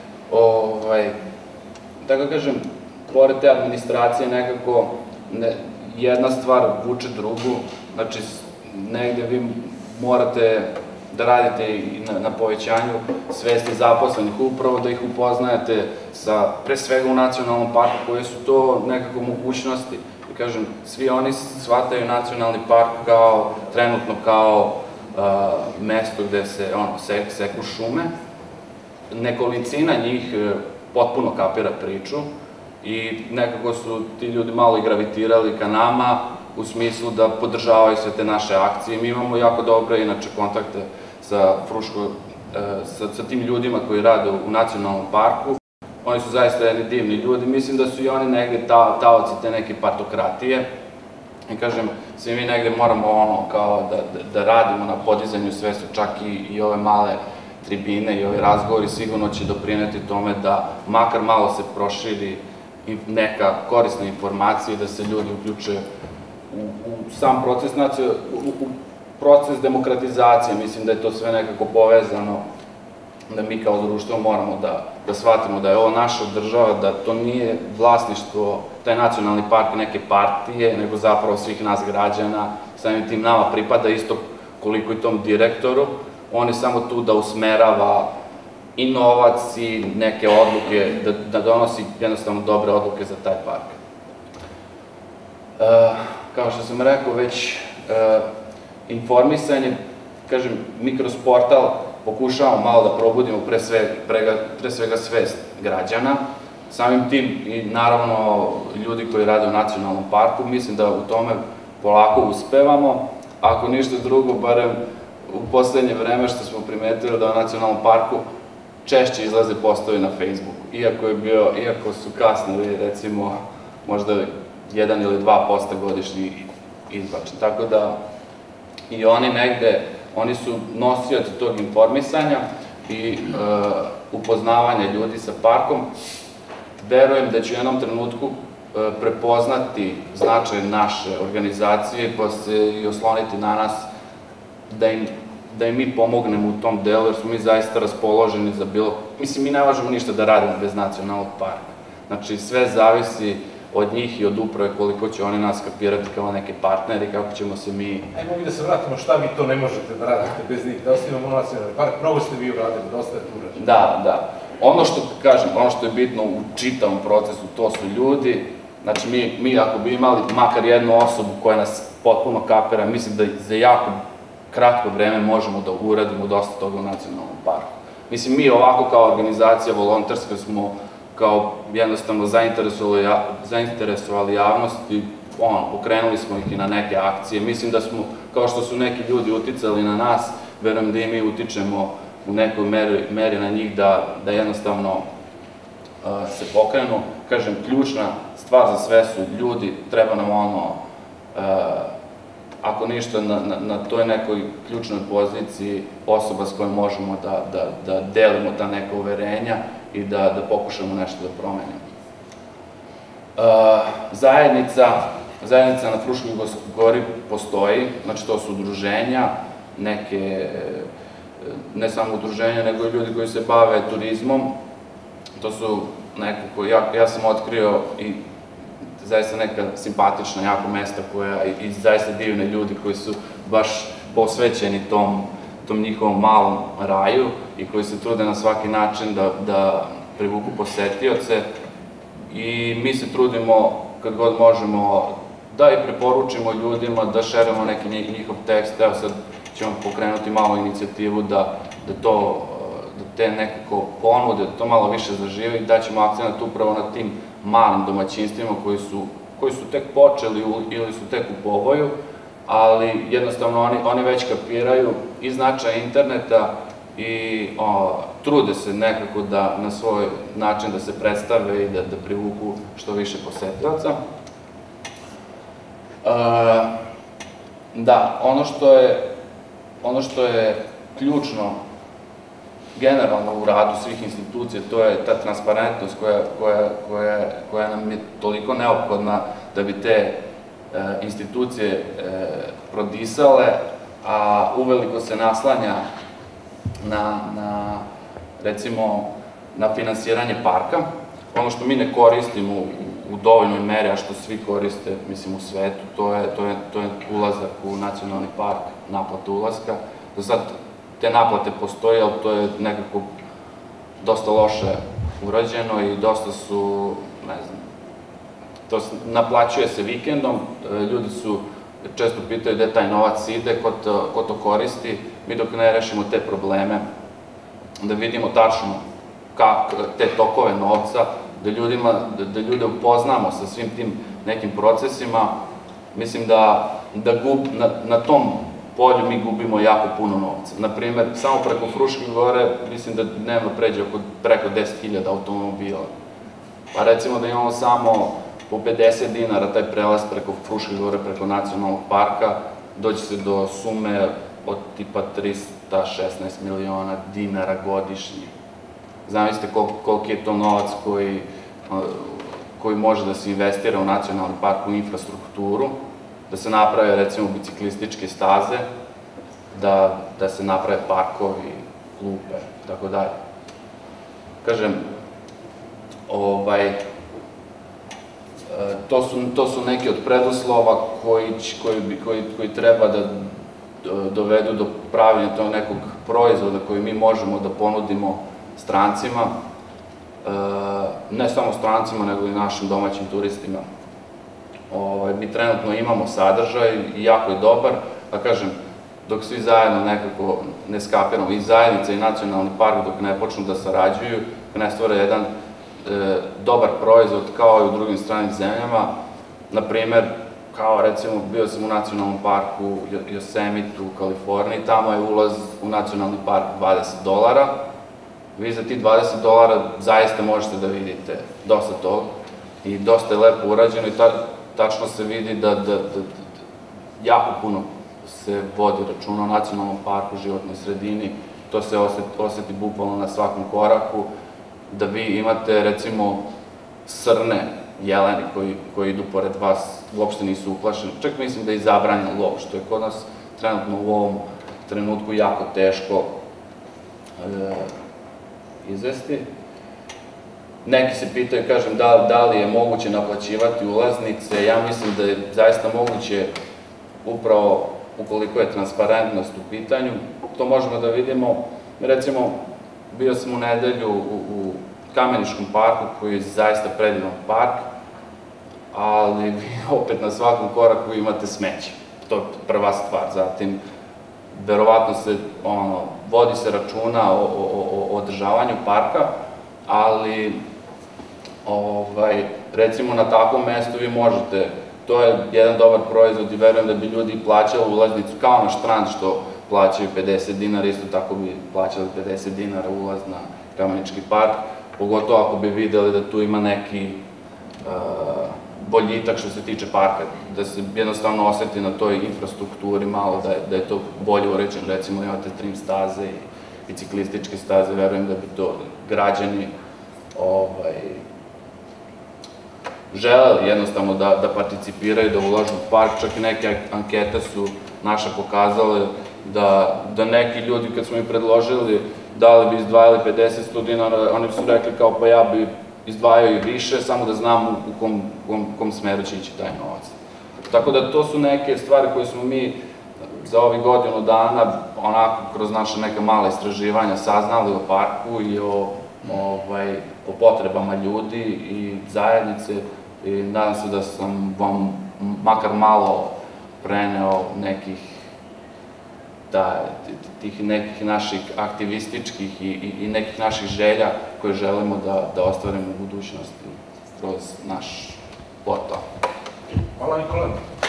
Tako kažem, pored te administracije nekako jedna stvar vuče drugu, znači negde vi morate da radite i na povećanju svesti zaposlenih, upravo da ih upoznajete sa, pre svega u nacionalnom parku, koje su to nekako mogućnosti. Da kažem, svi oni shvataju nacionalni park trenutno kao mesto gde se seku šume. Nekolicina njih potpuno kapira priču i nekako su ti ljudi malo i gravitirali ka nama u smislu da podržavaju sve te naše akcije. Mi imamo jako dobre, inače, kontakte sa tim ljudima koji rade u nacionalnom parku. Oni su zaista jedni divni ljudi. Mislim da su i oni negde taoci te neke partokratije. I kažem, svi mi negde moramo da radimo na podizanju svesti, čak i ove male tribine i ovi razgovori sigurno će doprineti tome da makar malo se proširi neka korisna informacija i da se ljudi uključe u sam proces demokratizacije. Mislim da je to sve nekako povezano, da mi kao društvo moramo da shvatimo da je ovo naša država, da to nije vlasništvo, taj nacionalni park neke partije, nego zapravo svih nas građana, samim tim nama pripada isto koliko i tom direktoru. On je samo tu da usmerava i novac i neke odluke, da donosi jednostavno dobre odluke za taj park. Kao što sam rekao, već informisanje, kažem, mi kroz portal pokušavamo malo da probudimo pre svega svest građana, samim tim i naravno ljudi koji rade u nacionalnom parku. Mislim da u tome polako uspevamo, ako ništa drugo, barem u poslednje vreme što smo primetili da u nacionalnom parku češće izlaze postovi na Facebooku, iako su kasnili, recimo, možda 1 ili 2% godišnji izbačen. Tako da i oni negde, oni su nosioci tog informisanja i upoznavanja ljudi sa parkom. Verujem da će u jednom trenutku prepoznati značaj naše organizacije pa se i osloniti na nas da im mi pomognemo u tom delu, jer smo mi zaista raspoloženi za bilo... Mislim, mi ne možemo ništa da radimo bez nacionalnog parka. Znači, sve zavisi od njih i od uprave koliko će oni nas kapirati kao neke partneri, kako ćemo se mi... Ajmo mi da se vratimo šta vi to ne možete da radite bez njih, da osnivamo nacionalni park, mnogo ste vi uradili, dosta je tu urađeno. Da. Ono što, kažem, ono što je bitno u čitavom procesu, to su ljudi. Znači, mi ako bi imali makar jednu osobu koja nas potpuno kapira, mislim da za jako kratko vreme možemo da uradimo dosta toga u nacionalnom parku. Mislim, mi ovako kao organizacija volonterska smo kao jednostavno zainteresovali javnost i pokrenuli smo ih i na neke akcije. Mislim da smo, kao što su neki ljudi uticali na nas, verujem da i mi utičemo u nekoj meri na njih da jednostavno se pokrenu. Kažem, ključna stvar za sve su ljudi, treba nam ako ništa, na toj nekoj ključnoj poziciji osoba s kojom možemo da delimo ta neka uverenja i da pokušamo nešto da promenimo. Zajednica, zajednica na Fruškoj gori postoji, znači to su udruženja, neke, ne samo udruženja, nego i ljudi koji se bave turizmom. To su nekako, ja sam otkrio i zaista neka simpatična, jako mesta i zaista divne ljudi koji su baš posvećeni tom njihovom malom raju i koji se trude na svaki način da privuku posetioce. I mi se trudimo, kad god možemo, da i preporučimo ljudima, da šeramo neki njihov tekst. Evo sad ćemo pokrenuti malu inicijativu da te nekako ponude, da to malo više zaživi, da ćemo akcenat upravo na tim malim domaćinstvima koji su tek počeli ili su tek u povoju, ali jednostavno oni već kapiraju i značaj interneta i trude se nekako da na svoj način da se predstave i da privuku što više posetilaca. Da, ono što je ključno generalno u radu svih institucija, to je ta transparentnost koja nam je toliko neophodna da bi te institucije prodisale, a uveliko se naslanja recimo, na finansiranje parka. Ono što mi ne koristimo u dovoljnoj meri, a što svi koriste, mislim, u svetu, to je ulazak u nacionalni park, naplata ulaska. Do sad te naplate postoje, ali to je nekako dosta loše urađeno i dosta su, ne znam, to naplaćuje se vikendom, ljudi su često pitaju gde taj novac ide, ko to koristi. Mi dok ne rešimo te probleme, da vidimo tačno te tokove novca, da ljude upoznamo sa svim tim nekim procesima, mislim da na tom polju mi gubimo jako puno novca. Naprimer, samo preko Fruške gore, mislim da dnevno pređe preko 10.000 automobila. Pa recimo da imamo samo po 50 dinara taj prelaz preko Fruške gore, preko nacionalnog parka, dođe se do sume od tipa 316 miliona dinara godišnje. Zamislite koliki je to novac koji može da se investira u nacionalni park, u infrastrukturu, da se naprave recimo biciklističke staze, da se naprave parkovi, klupe, tako dalje. Kažem, to su neki od preduslova koji treba da dovedu do pravljenja tog nekog proizvoda koji mi možemo da ponudimo strancima, ne samo strancima, nego i našim domaćim turistima. Mi trenutno imamo sadržaj i jako je dobar, a kažem, dok svi zajedno nekako ne skapiramo, i zajednica i nacionalni park, dok ne počnu da sarađuju, ne stvore jedan dobar proizvod kao i u drugim stranim zemljama. Naprimer, kao recimo bio sam u nacionalnom parku Yosemite u Kaliforniji, tamo je ulaz u nacionalni park $20. Vi za tih $20 zaista možete da vidite dosta toga i dosta je lepo urađeno i tačno se vidi da jako puno se vodi računa o nacionalnom parku, životnoj sredini, to se oseti bukvalno na svakom koraku, da vi imate recimo srne, jeleni koji idu pored vas, uopšte nisu uplašeni, čak mislim da je zabranjen lov, što je kod nas trenutno u ovom trenutku jako teško izvesti. Neki se pitaju, kažem, da li je moguće naplaćivati ulaznice. Ja mislim da je zaista moguće, upravo ukoliko je transparentnost u pitanju. To možemo da vidimo. Recimo, bio sam u nedelju u Kameničkom parku, koji je zaista predivan park, ali vi opet na svakom koraku imate smeće. To je prva stvar. Zatim, verovatno se, vodi se računa o održavanju parka, ali recimo na takvom mestu vi možete, to je jedan dobar proizvod i verujem da bi ljudi plaćali ulaznicu kao na štrand što plaćaju 50 dinara, isto tako bi plaćali 50 dinara ulaz na Kamenički park, pogotovo ako bi videli da tu ima neki boljitak što se tiče parka, da se jednostavno oseti na toj infrastrukturi malo, da je to bolje uređeno, recimo imate trim staze i biciklističke staze, verujem da bi to građani želeli jednostavno da participiraju, da ulažu u park, čak i neke ankete su naše pokazale da neki ljudi kad smo im predložili da li bi izdvajali 50-100 dinara, oni su rekli kao pa ja bi izdvajao i više, samo da znam u kom smeru će ići taj novac. Tako da to su neke stvari koje smo mi za ovih godinu dana, onako kroz naše neka mala istraživanja saznali o parku i o potrebama ljudi i zajednice i nadam se da sam vam makar malo preneo tih nekih naših aktivističkih i nekih naših želja koje želimo da ostvarimo u budućnosti kroz naš portal. Hvala, Nikola.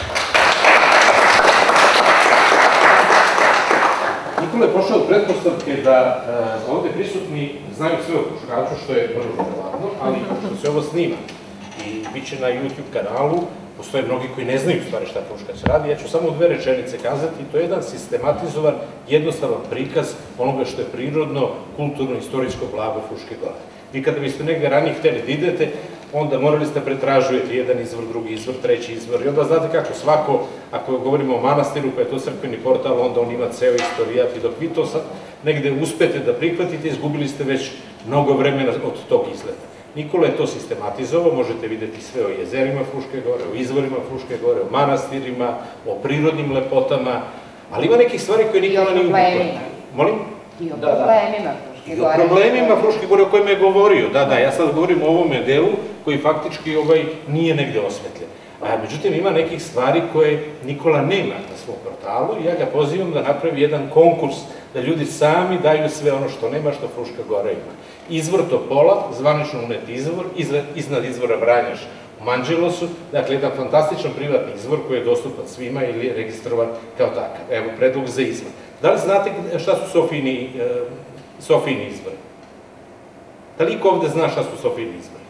Nikola je pošao od pretpostavke da ovde prisutni znaju sve o Fruškaču, što je vrlo verovatno, ali pošto se ovo snima i bit će na YouTube kanalu, postoje mnogi koji ne znaju u stvari šta Fruškać radi, ja ću samo u 2 rečenice kazati, to je jedan sistematizovan, jednostavan prikaz onoga što je prirodno, kulturno, istorijsko blago Fruške gore. Vi kada biste negde ranije hteli da idete, onda morali ste pretražujete jedan izvor, drugi izvor, treći izvor i onda znate kako svako, ako govorimo o manastiru pa je to crkveni portal, onda on ima ceo istorijat i dok vi to negde uspete da prihvatite, izgubili ste već mnogo vremena od tog izgleda. Nikola je to sistematizovao, možete videti sve o jezerima Fruške gore, o izvorima Fruške gore, o manastirima, o prirodnim lepotama, ali ima nekih stvari koje Nikola nije ubuhvatio. Molim? I o problemima Fruške gore. I o problemima Fruške gore o kojima je govorio, da, ja sad govorim o ovome delu koji faktički nije negde osvetljen. Međutim, ima nekih stvari koje Nikola nema na svom portalu i ja ga pozivam da napravi jedan konkurs, da ljudi sami daju sve ono što nema, što Fruška gora ima. Izvor Topola, zvanično unet izvor, iznad izvora Vranjaš u Manđelosu, dakle, jedan fantastičan privatni izvor koji je dostupan svima ili je registrovan kao takav. Evo, predlog za izvor. Da li znate šta su Sofijini izvori? Da li iko ovde zna šta su Sofijini izvori?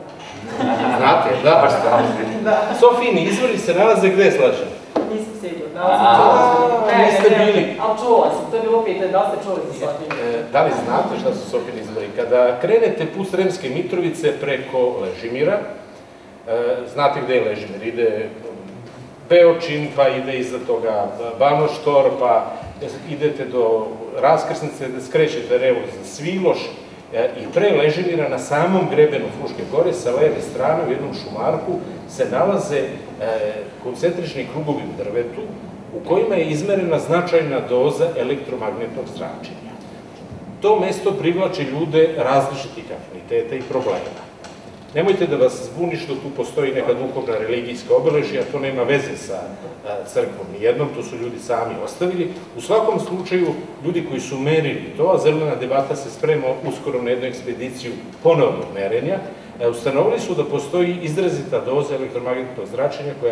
Znate, da? Sofijini izvori se nalaze gde, Slađana? Nisam sigurna. Niste bili. Ali čula sam, to je bilo pitanje, da li ste čuli za Sofijini? Da li znate šta su Sofijini izvori? Kada krenete put Sremske Mitrovice preko Ležimira, znate gde je Ležimir, ide Beočin, pa ide iza toga Banoštor, pa idete do raskrsnice, da skrećete revo za Sviloš i pre Ležimira na samom grebenu Fruške gore sa leve strane u jednom šumarku se nalaze koncentrični krugovi u drvetu u kojima je izmerena značajna doza elektromagnetnog zračenja. To mesto privlači ljude različitih afiniteta i problema. Nemojte da vas zbuni što tu postoji neka duhovna religijska obeležja, to nema veze sa crkvom nijednom, to su ljudi sami ostavili. U svakom slučaju, ljudi koji su merili to, a Zelena debata se sprema uskoro na jednu ekspediciju ponovnog merenja, ustanovili su da postoji izrazita doza elektromagnetnog zračenja koja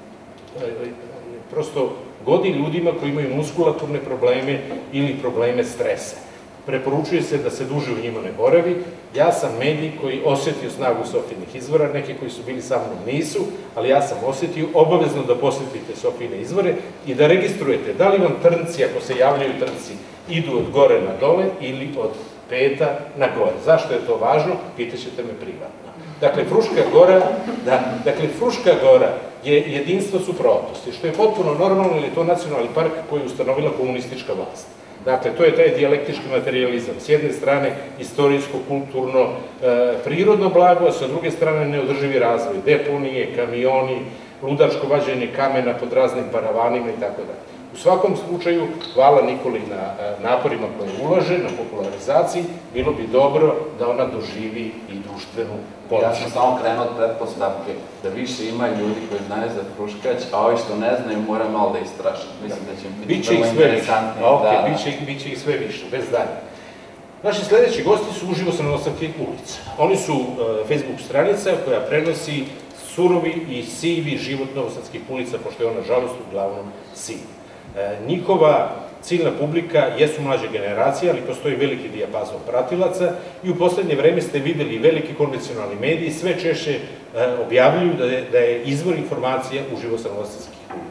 prosto godi ljudima koji imaju muskulaturne probleme ili probleme stresa. Preporučuje se da se duže u njima ne boravi. Ja sam medij koji osetio snagu Sofijinih izvora, neki koji su bili sa mnom nisu, ali ja sam osetio obavezno da posetite Sofijine izvore i da registrujete da li vam trnci, ako se javljaju trnci, idu od gore na dole ili od peta na gore. Zašto je to važno? Pitaćete me privatno. Dakle, Fruška gora je jedinstvo suprotnosti, što je potpuno normalno, ili je to nacionalni park koji je ustanovila komunistička vlast. Dakle, to je taj dijalektički materijalizam. S jedne strane, istorijsko, kulturno, prirodno blago, a sa druge strane, neodrživi razvoj, deponije, kamioni, ludačko vađenje kamena pod raznim paravanima i tako dalje. U svakom slučaju, hvala Nikoli na naporima koje ulaže, na popularizaciji, bilo bi dobro da ona doživi i društvenu podršku. Ja sam samo krenuo od pretpostavke da više ima ljudi koji znaju za Fruškać, a ovi što ne znaju moraju malo da istraže. Mislim da će im biti vrlo interesantni. Biće ih sve više, bez dalje. Naši sledeći gosti su uživo sa Novosadskih ulica. Oni su Facebook stranica koja prenosi surovi i sivi život Novosadskih ulica, pošto je on, nažalost, uglavnom siv. Njihova ciljna publika jesu mlađe generacije, ali postoji veliki dijapazon pratilaca i u poslednje vreme ste videli veliki konvencionalni mediji sve češće objavljuju da je izvor informacija uživo sa Novosadskih ulica.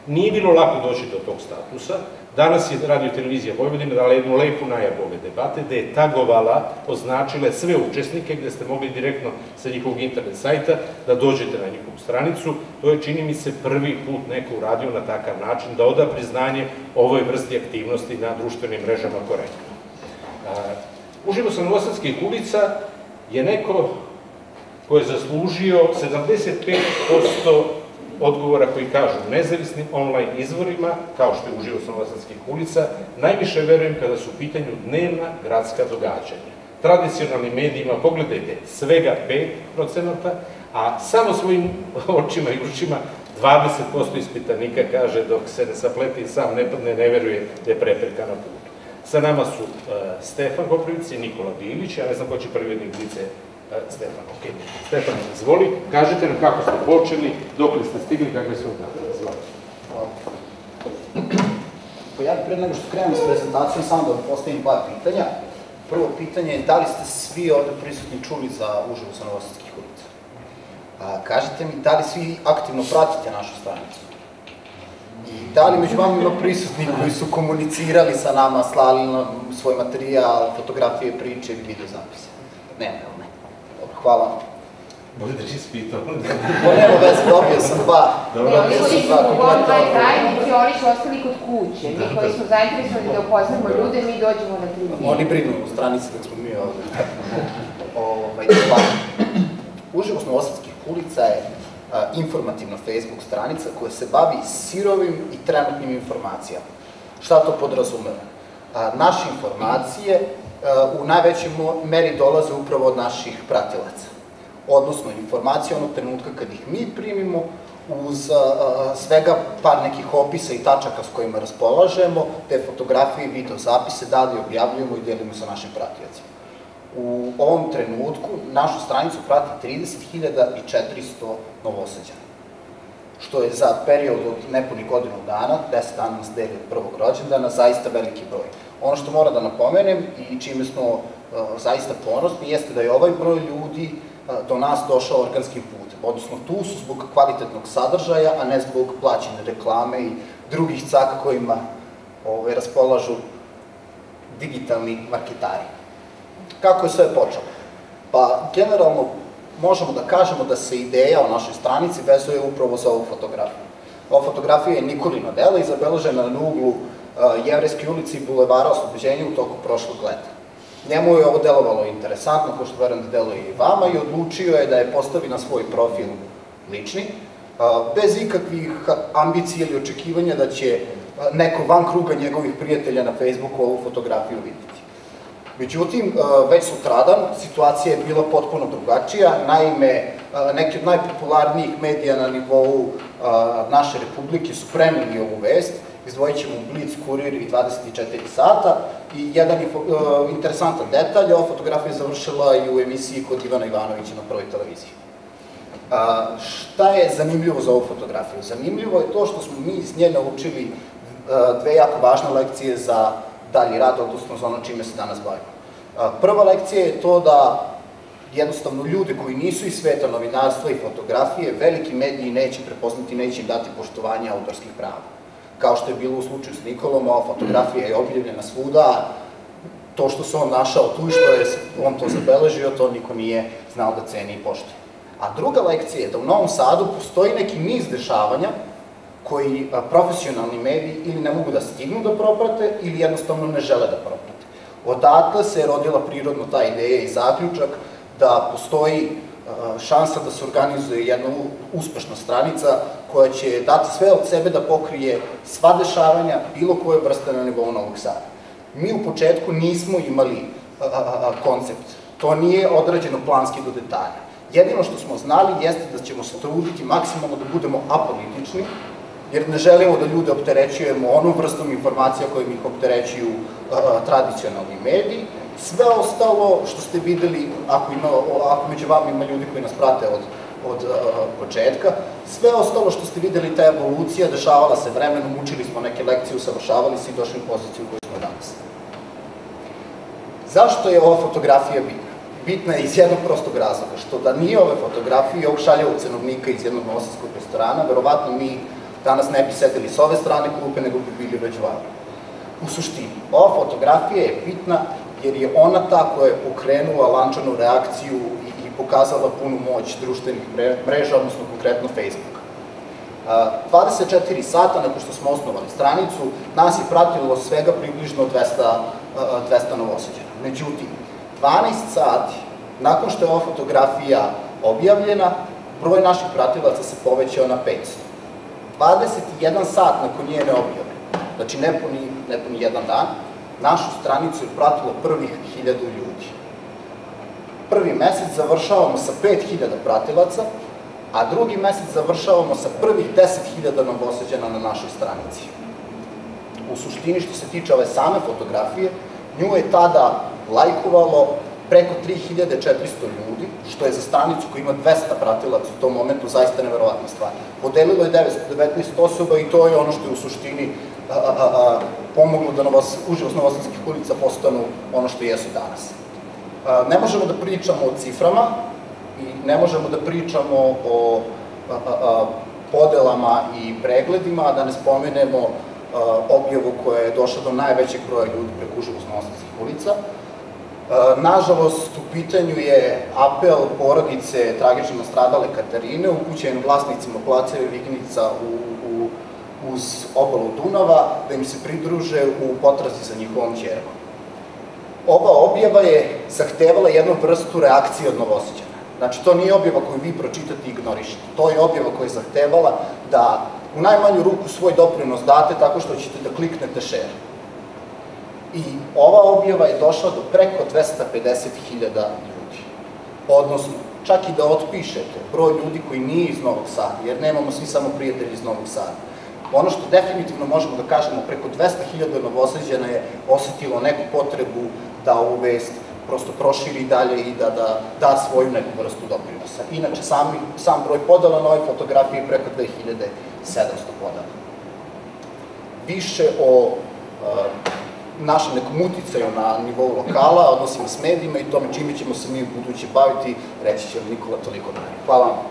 Nije bilo lako doći do tog statusa. Danas je Radio televizija Vojvodina dala jednu lepu najavu ove debate, gde je tagovala, označile sve učesnike, gde ste mogli direktno sa njihovog internet sajta da dođete na njihovu stranicu. To je, čini mi se, prvi put neko uradio na takav način da oda priznanje ovoj vrsti aktivnosti na društvenim mrežama korektno. Uživo sa Novosadskih ulica je neko ko je zaslužio 75% odgovora koji kažu nezavisnim online izvorima, kao što je Uživo sa Novosadskih ulica, najviše verujem kada su u pitanju dnevna gradska događanja. Tradicionalnim medijima, pogledajte, svega 5%, a samo svojim očima i ušima 20% ispitanika kaže dok se ne sapleti i sam ne veruje da je prepreka na putu. Sa nama su Stefan Koprivica i Nikola Bilić, ja ne znam ko će prvi od njih lice Stefan, ok. Stefan, izvoli, kažete nam kako ste počeli, dok li ste stigli, kakve su odnake, izvoli. Pa ja pre nego što krenem s prezentacijom, samo da vam postavim par pitanja. Prvo pitanje je da li ste svi ovde prisutni čuli za Uživo sa Novosadskih ulica? Kažite mi, da li svi aktivno pratite našu stranicu? I da li među vama ima prisutni koji su komunicirali sa nama, slali nam svoj materijal, fotografije, priče ili video zapise? Ne. Dobro, hvala vam. Bolje da si ispitao. Nema veze, dobio sam dva. Oni su u online krajnici, oni su ostali kod kuće. Mi koji smo zainteresovani da upoznamo ljude, mi dođemo na tribinu. Oni brinu u stranici dok smo mi ovde. Uživo s Novosadskih ulica je informativna Facebook stranica koja se bavi sirovim i trenutnim informacijama. Šta to podrazumeva? Naše informacije u najvećoj meri dolaze upravo od naših pratilaca. Odnosno, informacije onog trenutka kad ih mi primimo, uz svega par nekih opisa i tačaka s kojima raspolažemo, te fotografije i video zapise dalje objavljujemo i delimo sa našim pratiocima. U ovom trenutku našu stranicu prati 30.400 Novosađana, što je za period od nepunih godinu dana, 10 dana nas deli od prvog rođendana, zaista veliki broj. Ono što moram da napomenem i čime smo zaista ponosni jeste da je ovaj broj ljudi do nas došao organskim putem, odnosno tu su zbog kvalitetnog sadržaja, a ne zbog plaćene reklame i drugih caka kojima raspolažu digitalni marketari. Kako je sve počelo? Pa, generalno, možemo da kažemo da se ideja o našoj stranici vezuje upravo za ovu fotografiju. Ova fotografija je Nikolino delo i zabeležena na uglu Jevrejske ulice i Bulevara Oslobođenja u toku prošlog leta. Njemu je ovo delovalo interesantno, ko što verujem da deluje i vama, i odlučio je da je postavi na svoj profil lični, bez ikakvih ambicija ili očekivanja da će neko van kruga njegovih prijatelja na Facebooku ovu fotografiju videti. Međutim, već sutradan situacija je bila potpuno drugačija. Naime, neki od najpopularnijih medija na nivou naše republike su preneli ovu vest. Izdvojit ćemo Blic, Kurir i 24 sata. I jedan interesantan detalj, ova fotografija je završila i u emisiji kod Ivana Ivanovića na Prvoj televiziji. Šta je zanimljivo za ovu fotografiju? Zanimljivo je to što smo mi iz nje naučili dve jako važne lekcije za dalji rad, odnosno za ono čime se danas bavimo. Prva lekcija je to da jednostavno ljudi koji nisu iz sveta novinarstva i fotografije, veliki mediji neće prepoznati, neće im dati poštovanje autorskih prava. Kao što je bilo u slučaju s Nikolom, ova fotografija je objavljena svuda, to što se on našao tu i što je on to zabeležio, to niko nije znao da ceni i poštuje. A druga lekcija je da u Novom Sadu postoji neki niz dešavanja koji profesionalni mediji ili ne mogu da stignu da proprate ili jednostavno ne žele da proprate. Odatle se je rodila prirodno ta ideja i zaključak da postoji šansa da se organizuje jedna uspešna stranica koja će dati sve od sebe da pokrije sva dešavanja bilo koje vrste na nivou Novog Sada. Mi u početku nismo imali koncept, to nije odrađeno planski do detalja. Jedino što smo znali jeste da ćemo se truditi maksimalno da budemo apolitični, jer ne želimo da ljude opterećujemo onom vrstom informacija kojim ih opterećuju tradicionalni mediji. Sve ostalo što ste videli, ako među vama ima ljudi koji nas prate od početka, sve ostalo što ste videli, ta evolucija, dešavala se vremenom, učili smo neke lekcije, usavršavali se i došli u poziciju koju smo danas. Zašto je ova fotografija bitna? Bitna je iz jednog prostog razloga, što da nije ove fotografije, ovog šaljavog cenovnika iz jednog novosadskog restorana, verovatno mi danas ne bi sedeli s ove strane klupe, nego bi bili već vani. U suštini, ova fotografija je bitna jer je ona ta koja je pokrenula lančanu reakciju i pokazala punu moć društvenih mreža, odnosno konkretno Facebook. 24 sata nakon što smo osnovali stranicu, nas je pratilo svega približno 200 Novosađana. Međutim, 12 sati nakon što je ova fotografija objavljena, broj naših pratilaca se povećao na 500. 21 sat nakon njene objave, znači nepuni jedan dan, našu stranicu je pratilo prvih 1000 ljudi. Prvi mesec završavamo sa 5000 pratilaca, a drugi mesec završavamo sa prvih 10.000 Novosađana na našoj stranici. U suštini, što se tiče ove same fotografije, nju je tada lajkovalo preko 3400 ljudi, što je za stranicu koja ima 200 pratilaca u tom momentu zaista neverovatna stvar. Podelilo je 919 osoba i to je ono što je u suštini pomoglo da uživost novosadskih ulica postanu ono što jesu danas. Ne možemo da pričamo o ciframa i ne možemo da pričamo o podelama i pregledima, a da ne spomenemo objavu koja je došla do najvećeg broja ljudi preko uživost novosadskih ulica. Nažalost, u pitanju je apel porodice tragično nastradale Katarine, upućen vlasnicima placa i vikendica uz obalu Dunava, da im se pridruže u potrazi za njihovom ćerkom. Ova objava je zahtevala jednu vrstu reakcije od Novosađana. Znači, to nije objava koju vi pročitate i ignorišete. To je objava koja je zahtevala da u najmanju ruku svoj doprinos date tako što ćete da kliknete share. I ova objava je došla do preko 250.000 ljudi. Odnosno, čak i da otpišete broj ljudi koji nije iz Novog Sada, jer nemamo svi samo prijatelji iz Novog Sada. Ono što definitivno možemo da kažemo, preko 200.000 Novosađana je osetilo neku potrebu da ovu vest prosto proširi dalje i da da svoju neku vrstu doprinosa. Inače, sam broj podela na ovoj fotografiji je preko 2700 podela. Više o našem nekom uticaju na nivou lokala, odnosima s medijima i tome čime ćemo se mi u buduće baviti, reći će Nikola toliko dalje. Hvala vam.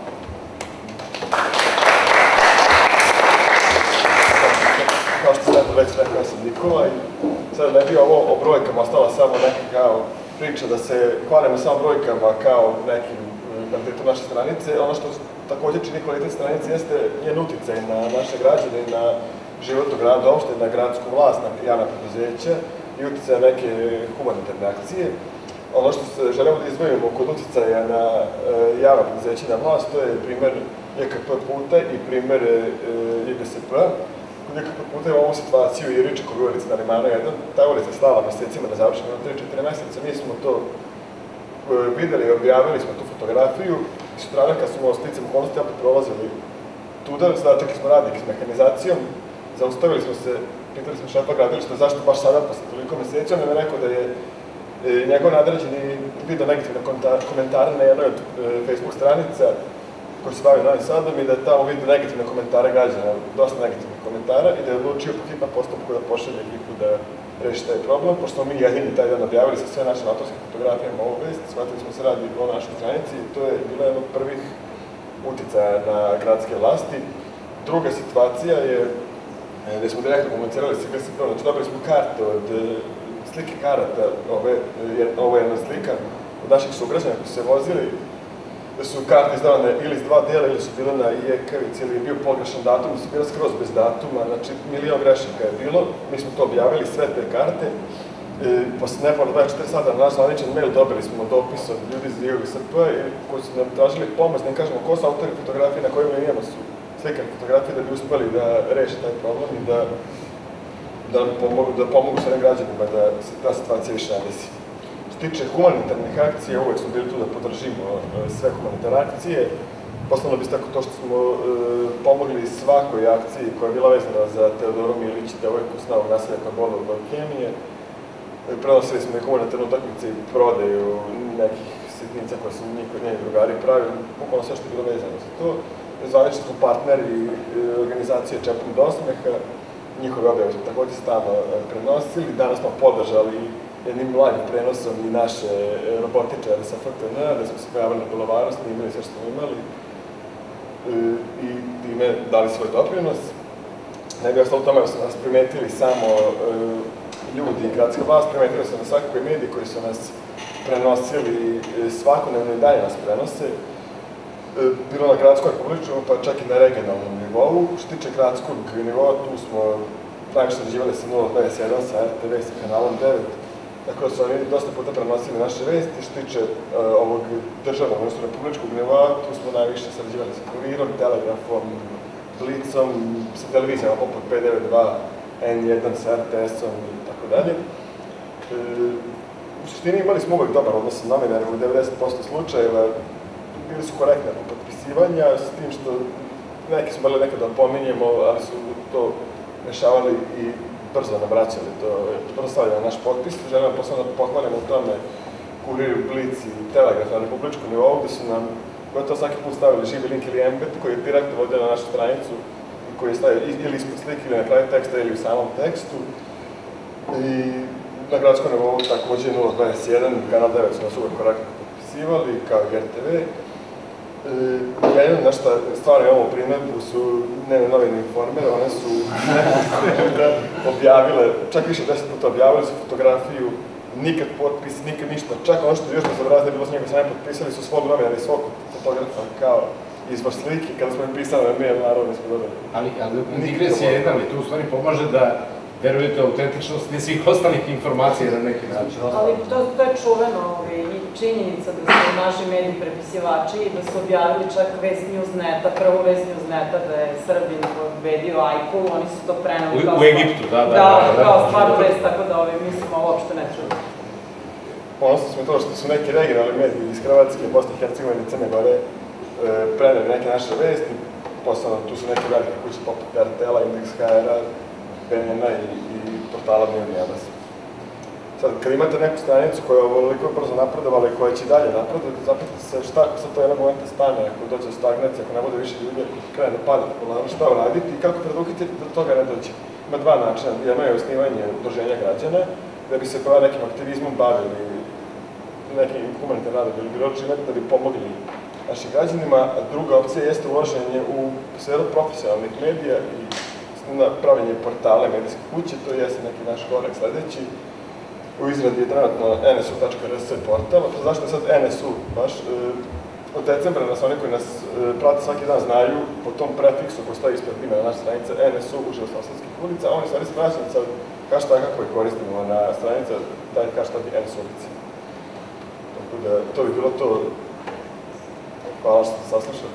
Kao što sam već rekao, ja sam Nikola i sad ne bi ovo o brojkama ostala samo neka kao priča da se kvarimo samo brojkama kao nekim kvalitetom naše stranice. Ono što takođe čini kvalitet stranice jeste njen uticaj na naše građane i na život u gradu, uopšte na gradsku vlast, na javna preduzeća i uticaj na neke humanitarne akcije. Ono što želimo da izdvojimo kod uticaja na javna preduzeća i na vlast, to je primer JKP puta i primer JGSP. Kod JKP puta imamo ovu situaciju i Ričekove ulice na Limanu 1, ta ulica je stala mesecima da završimo na 3-4 meseca, mi smo to videli i objavili smo tu fotografiju i sutradan kad smo sticam okolnosti opet prolazili tuda, zatekli smo radnike s mehanizacijom, zaustavili smo se, pitali smo šefa gradilišta zašto baš sada posle toliko meseci, on je rekao da je njegov nadređeni video negativne komentare na jednoj od Facebook stranica koji se bavi Novim Sadom i da je tamo vidio negativne komentare građana, dosta negativnih komentara i da je odlučio po hitnom postupku da pošalje ekipu da reši taj problem, pošto smo mi jedini taj dan objavili sa sve naše autorskim fotografijama ovu vest, shvatili smo se radi o našoj stranici i to je bila jedna od prvih uticaja na gradske vlasti. Druga situacija je gde smo direktno komunicirali sa GSP, znači dobili smo karte od slike karata, ovo je jedna slika od naših sugrađana koji su se vozili, da su karte izdavane ili iz 2 dela ili su bile na jekavici ili je bio pogrešan datum, da su bile skroz bez datuma, znači milion grešaka je bilo, mi smo to objavili, sve te karte. Posle nepovrlo 24 sata na naš zvaničan mail dobili smo dopis od ljudi iz JGSP koji su nam tražili pomoć, da im kažemo ko su autori fotografije na kojima imamo su slikane fotografije da bi uspeli da reše taj problem i da pomogu svojim građanima da se ta situacija više ne desi. Što se tiče humanitarnih akcija, uvek smo bili tu da podržimo sve humanitarne akcije. Posledno bi tako to što smo pomogli svakoj akciji koja je bila vezana za Teodoru Milić, devojku s Novog naselja koja bola od leukemije. Prenosili smo i humanitarnu utakmicu i prodaju nekih sitnica koje su njeni drugari pravili, bukvalno sve što je bilo vezano za to. Zvanični smo partneri organizacije Čepom do osmeha, njihove objave smo takođe stalno prenosili. Danas smo podržali jednim live prenosom i naše robotičare sa FTN, da smo se pojavili na bulevaru, snimili sve što smo imali i time dali svoj doprinos. ne bi ostalo tome da su nas primetili samo ljudi i gradska vlast, primetili su nas svakakve mediji koji su nas prenosili svakodnevno i dalje nas prenose, bilo na gradskom, republičnom, pa čak i na regionalnom nivou. Što tiče gradskog nivoa, tu smo najviše sarađivali sa 021, sa RTV, sa kanalom 9, tako da su oni dosta puta prenosili naše vesti. Što tiče ovog državnog, odnosno republičkog nivoa, tu smo najviše sarađivali sa Kurirom, Telegrafom, Blicom, sa televizijama poput P92, N1, sa RTS-om i tako dalje. U suštini imali smo uvek dobar odnos sa novinarima u 90% slučajeva, bili su korektni oko potpisivanja, s tim što neki smo morali nekad da pominjemo, ali su to rešavali i brzo nam vraćali, to je prostavljeno na naš potpis. Želim posebno da pohvalimo u tome Kurir, Blic i Telegraf na republičkom nivou, gde su nam gotovo svaki put stavili živi link ili embed koji je direktno vodio na našu stranicu i koji je stavio ili ispod slike ili na kraju teksta ili u samom tekstu. I na gradskom nivou takođe 021, kanal 9 su nas uvek korektno potpisivali, kao i RTV. Jedino nešto stvarno imamo primedbu su dnevne novine Informer, one su objavile, čak više 10 puta objavili su fotografiju, nikad potpis, nikad ništa, čak ono što je još bezobrazno bilo s njega sami potpisali su svog novinara i svog fotografa kao izvor slike, kada smo im pisali na mail, naravno smo dobili. Ali digresija je jedna, ali tu u stvari pomaže da verujete autentičnosti svih ostalih informacija na neki način. Ali to je čuveno i činjenica da su naši mediji prepisivači i da su objavili čak vest Newsneta, prvo vest Newsneta da je Srbin pobedio Ajku, oni su to preneli kao u Egiptu, da. Kao stvarno vest, tako da mislimo uopšte ne čujem. Ponosno smo to što su neki regionalni mediji iz Hrvatske, Bosne i Hercegovine i Crne Gore preneli neke naše vesti, posebno tu su neke velike kuće poput RTL-a, Indeks.hr-a, PNN-a i portala Dnevni Jabas. Sad, kad imate neku stranicu koja je ovoliko brzo napredovala i koja će dalje napredovati, zapitate se šta ako sad to jednog momenta stane, ako dođe do stagnacije, ako ne bude više ljudi, ako krene da pada polano, šta uraditi i kako predukiti da do toga ne dođe. Ima dva načina. Jedno je osnivanje udruženja građana, da bi se kao nekim aktivizmom bavili, nekim humanitarnim radom ili bilo čime, da bi pomogli našim građanima, a druga opcija jeste ulaženje u sferu profesionalnih medija i na pravljenje portala i medijske kuće, to jeste neki naš korak sledeći. U izradi je trenutno nsu.rs portal. Zašto je sad NSU? Baš od decembra nas oni koji nas prate svaki dan znaju, po tom prefiksu koji stoji ispred imena naše stranice NSU Užasnosadskih ulica, a oni stvari skraćenica od haštaka koji koristimo na stranice, taj haštak je NSU ulici. Tako da, to bi bilo to. Hvala što ste saslušali.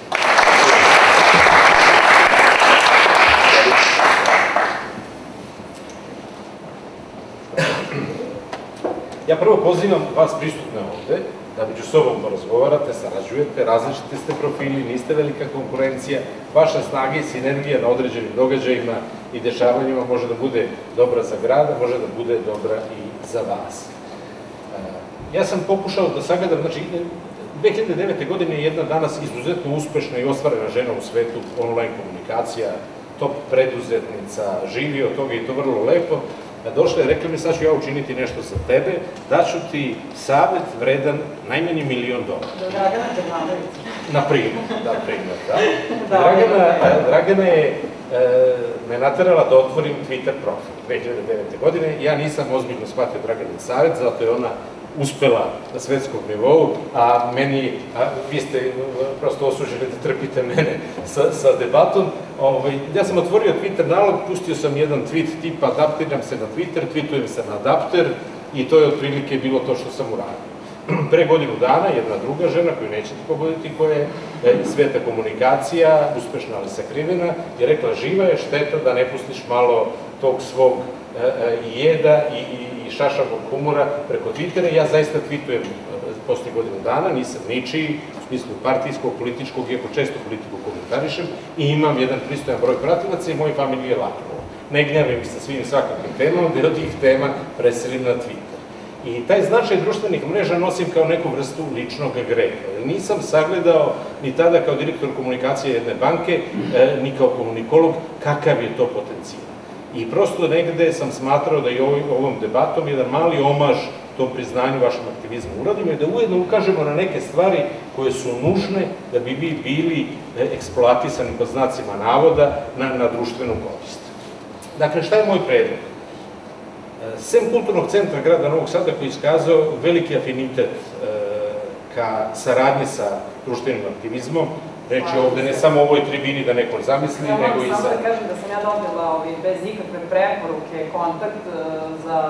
Ja prvo pozivam vas prisutne ovde, da među sobom porazgovarate, sarađujete, različiti ste profili, niste velika konkurencija, vaša snaga i sinergija na određenim događajima i dešavanjima može da bude dobra za grad, može da bude dobra i za vas. Ja sam pokušao da sagledam, znači, 2009. godine je jedna danas izuzetno uspešna i ostvarena žena u svetu online komunikacija, top preduzetnica, živi od toga i to vrlo lepo. Došla je, rekla mi, sad ću ja učiniti nešto za tebe, daću ti savjet vredan najmanje $1.000.000. Dragana Đermanović. Na primer, da. Dragana je me naterala da otvorim Twitter profil 2009. godine. Ja nisam ozbiljno shvatio Draganin savjet, zato je ona uspela na svetskom nivou, a meni, vi ste prosto osuđeni da trpite mene sa debatom. Ja sam otvorio Twitter nalog, pustio sam jedan tweet tipa adaptiram se na Twitter, tweetujem se na adapter i to je otprilike bilo to što sam uradio. Pre godinu dana jedna druga žena, koju nećete pogoditi, koja je sveta komunikacija, uspešna ali sakrivena, je rekla živa je šteta da ne pustiš malo tog svog jeda i šašavog humora preko Twittera. Ja zaista tweetujem posle godinu dana, nisam ničiji, u smislu partijskog, političkog, iako često politiku komentarišem, i imam jedan pristojan broj pratilaca i moj familije je Lakovo. Ne gnjavim sa svim svakakvim temama, da od tih tema preselim na Twitter. I taj značaj društvenih mreža nosim kao neku vrstu ličnog greha. Nisam sagledao ni tada kao direktor komunikacije jedne banke, ni kao komunikolog, kakav je to potencijal. I prosto negde sam smatrao da je ovom debatom jedan mali omaž tom priznanju vašem aktivizmu uradimo i da ujedno ukažemo na neke stvari koje su nužne da bi vi bili eksploatisani pod znacima navoda na društvenu korist. Dakle, šta je moj predlog? Sem Kulturnog centra grada Novog Sada koji je iskazao veliki afinitet ka saradnji sa društvenim aktivizmom, reći ovde ne samo o ovoj tribini da neko zamisli, nego i sa... Samo da kažem da sam ja dobila bez ikakve preporuke kontakt za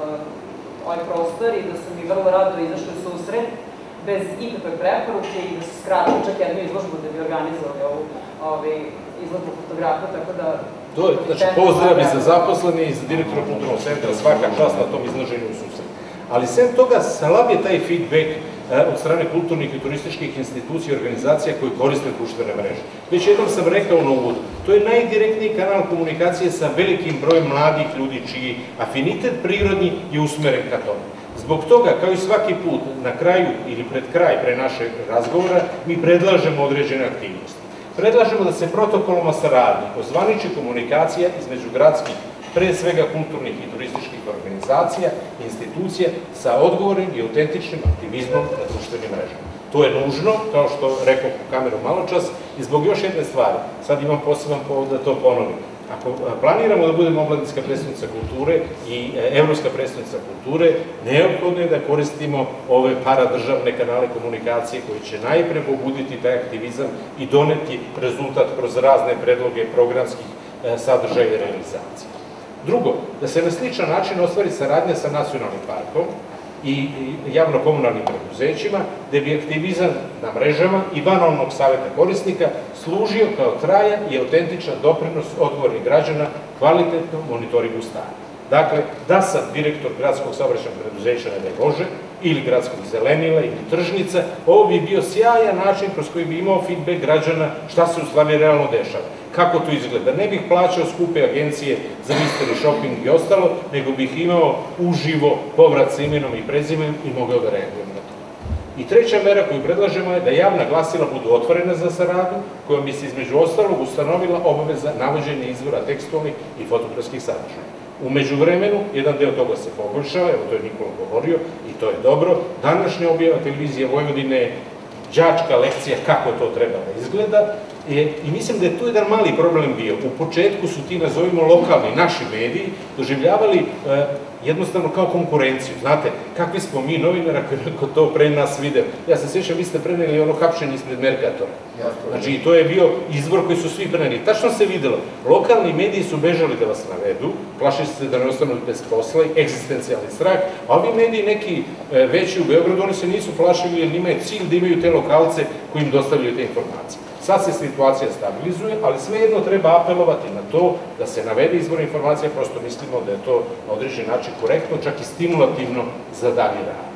ovaj prostor i da sam mi vrlo rado izašla u susret bez ikakve preporuke i da su skratili čak jednu izložbu da bi organizovali ovu izložbu fotografa, tako da... To je, znači, pozdrav i za zaposlene i za direktora Kulturnog centra, svaka čast na tom izlaženju u susret. Ali sem toga, slab je taj feedback od strane kulturnih i turističkih institucija i organizacija koji koriste društvene mreže. Već jednom sam rekao na uvodu, to je najdirektniji kanal komunikacije sa velikim brojem mladih ljudi čiji afinitet prirodni je usmeren ka tome. Zbog toga, kao i svaki put, na kraju ili pred kraj pre našeg razgovora, mi predlažemo određene aktivnosti. Predlažemo da se protokolom o saradnji ozvaniči komunikacija između gradskih, pre svega kulturnih i turističkih organizacija i institucija sa odgovornim i autentičnim aktivizmom na društvenim mrežama. To je nužno, kao što rekao u kameru malo čas, i zbog još jedne stvari. Sad imam poseban povod da to ponovim. Ako planiramo da budemo omladinska predstavnica kulture i evropska predstavnica kulture, neophodno je da koristimo ove paradržavne kanale komunikacije koji će najpre pobuditi taj aktivizam i doneti rezultat kroz razne predloge programskih sadržaja i realizacije. Drugo, da se na sličan način ostvari saradnja sa nacionalnim parkom i javno-komunalnim preduzećima, gde bi aktivizam na mrežama i van onog saveta korisnika služio kao trajan i autentičan doprinos odgovornih građana kvalitetnom monitoringu stanja. Dakle, da sam direktor gradskog saobraćajnog preduzeća, ne daj Bože, ili gradskog zelenila ili tržnica, ovo bi bio sjajan način kroz koji bi imao feedback građana šta se u stvari realno dešava. Kako to izgleda? Ne bih plaćao skupe agencije za mystery shopping i ostalo, nego bih imao uživo povrat sa imenom i prezimenom i mogao da reagujem na to. I treća mera koju predlažemo je da javna glasila budu otvorena za saradnju, kojom bi se između ostalog ustanovila obaveza navođenja izvora tekstualnih i fotografskih sadržaja. U međuvremenu, jedan deo toga se poboljšava, evo to je Nikola govorio i to je dobro. Današnja objava televizije Vojvodine je đačka lekcija kako to treba da izgleda i mislim da je tu jedan mali problem bio. U početku su ti, nazovimo lokalni, naši mediji doživljavali jednostavno kao konkurenciju. Znate, kakvi smo mi novinara ako to pre nas video. Ja se sjećam, vi ste preneli ono hapšenje ispred Merkatora. Znači, to je bio izvor koji su svi preneli. Tačno se videlo, lokalni mediji su bežali da vas navedu, plašili se da ne ostanu bez posla, egzistencijalni strah, a ovi mediji neki veći u Beogradu, oni se nisu plašili jer njima je cilj da imaju te lokalce koji im dostavljaju te informacije. Sad se situacija stabilizuje, ali svejedno treba apelovati na to da se navede izvor informacija, prosto mislimo da je to na određen način korektno, čak i stimulativno za dalji rad.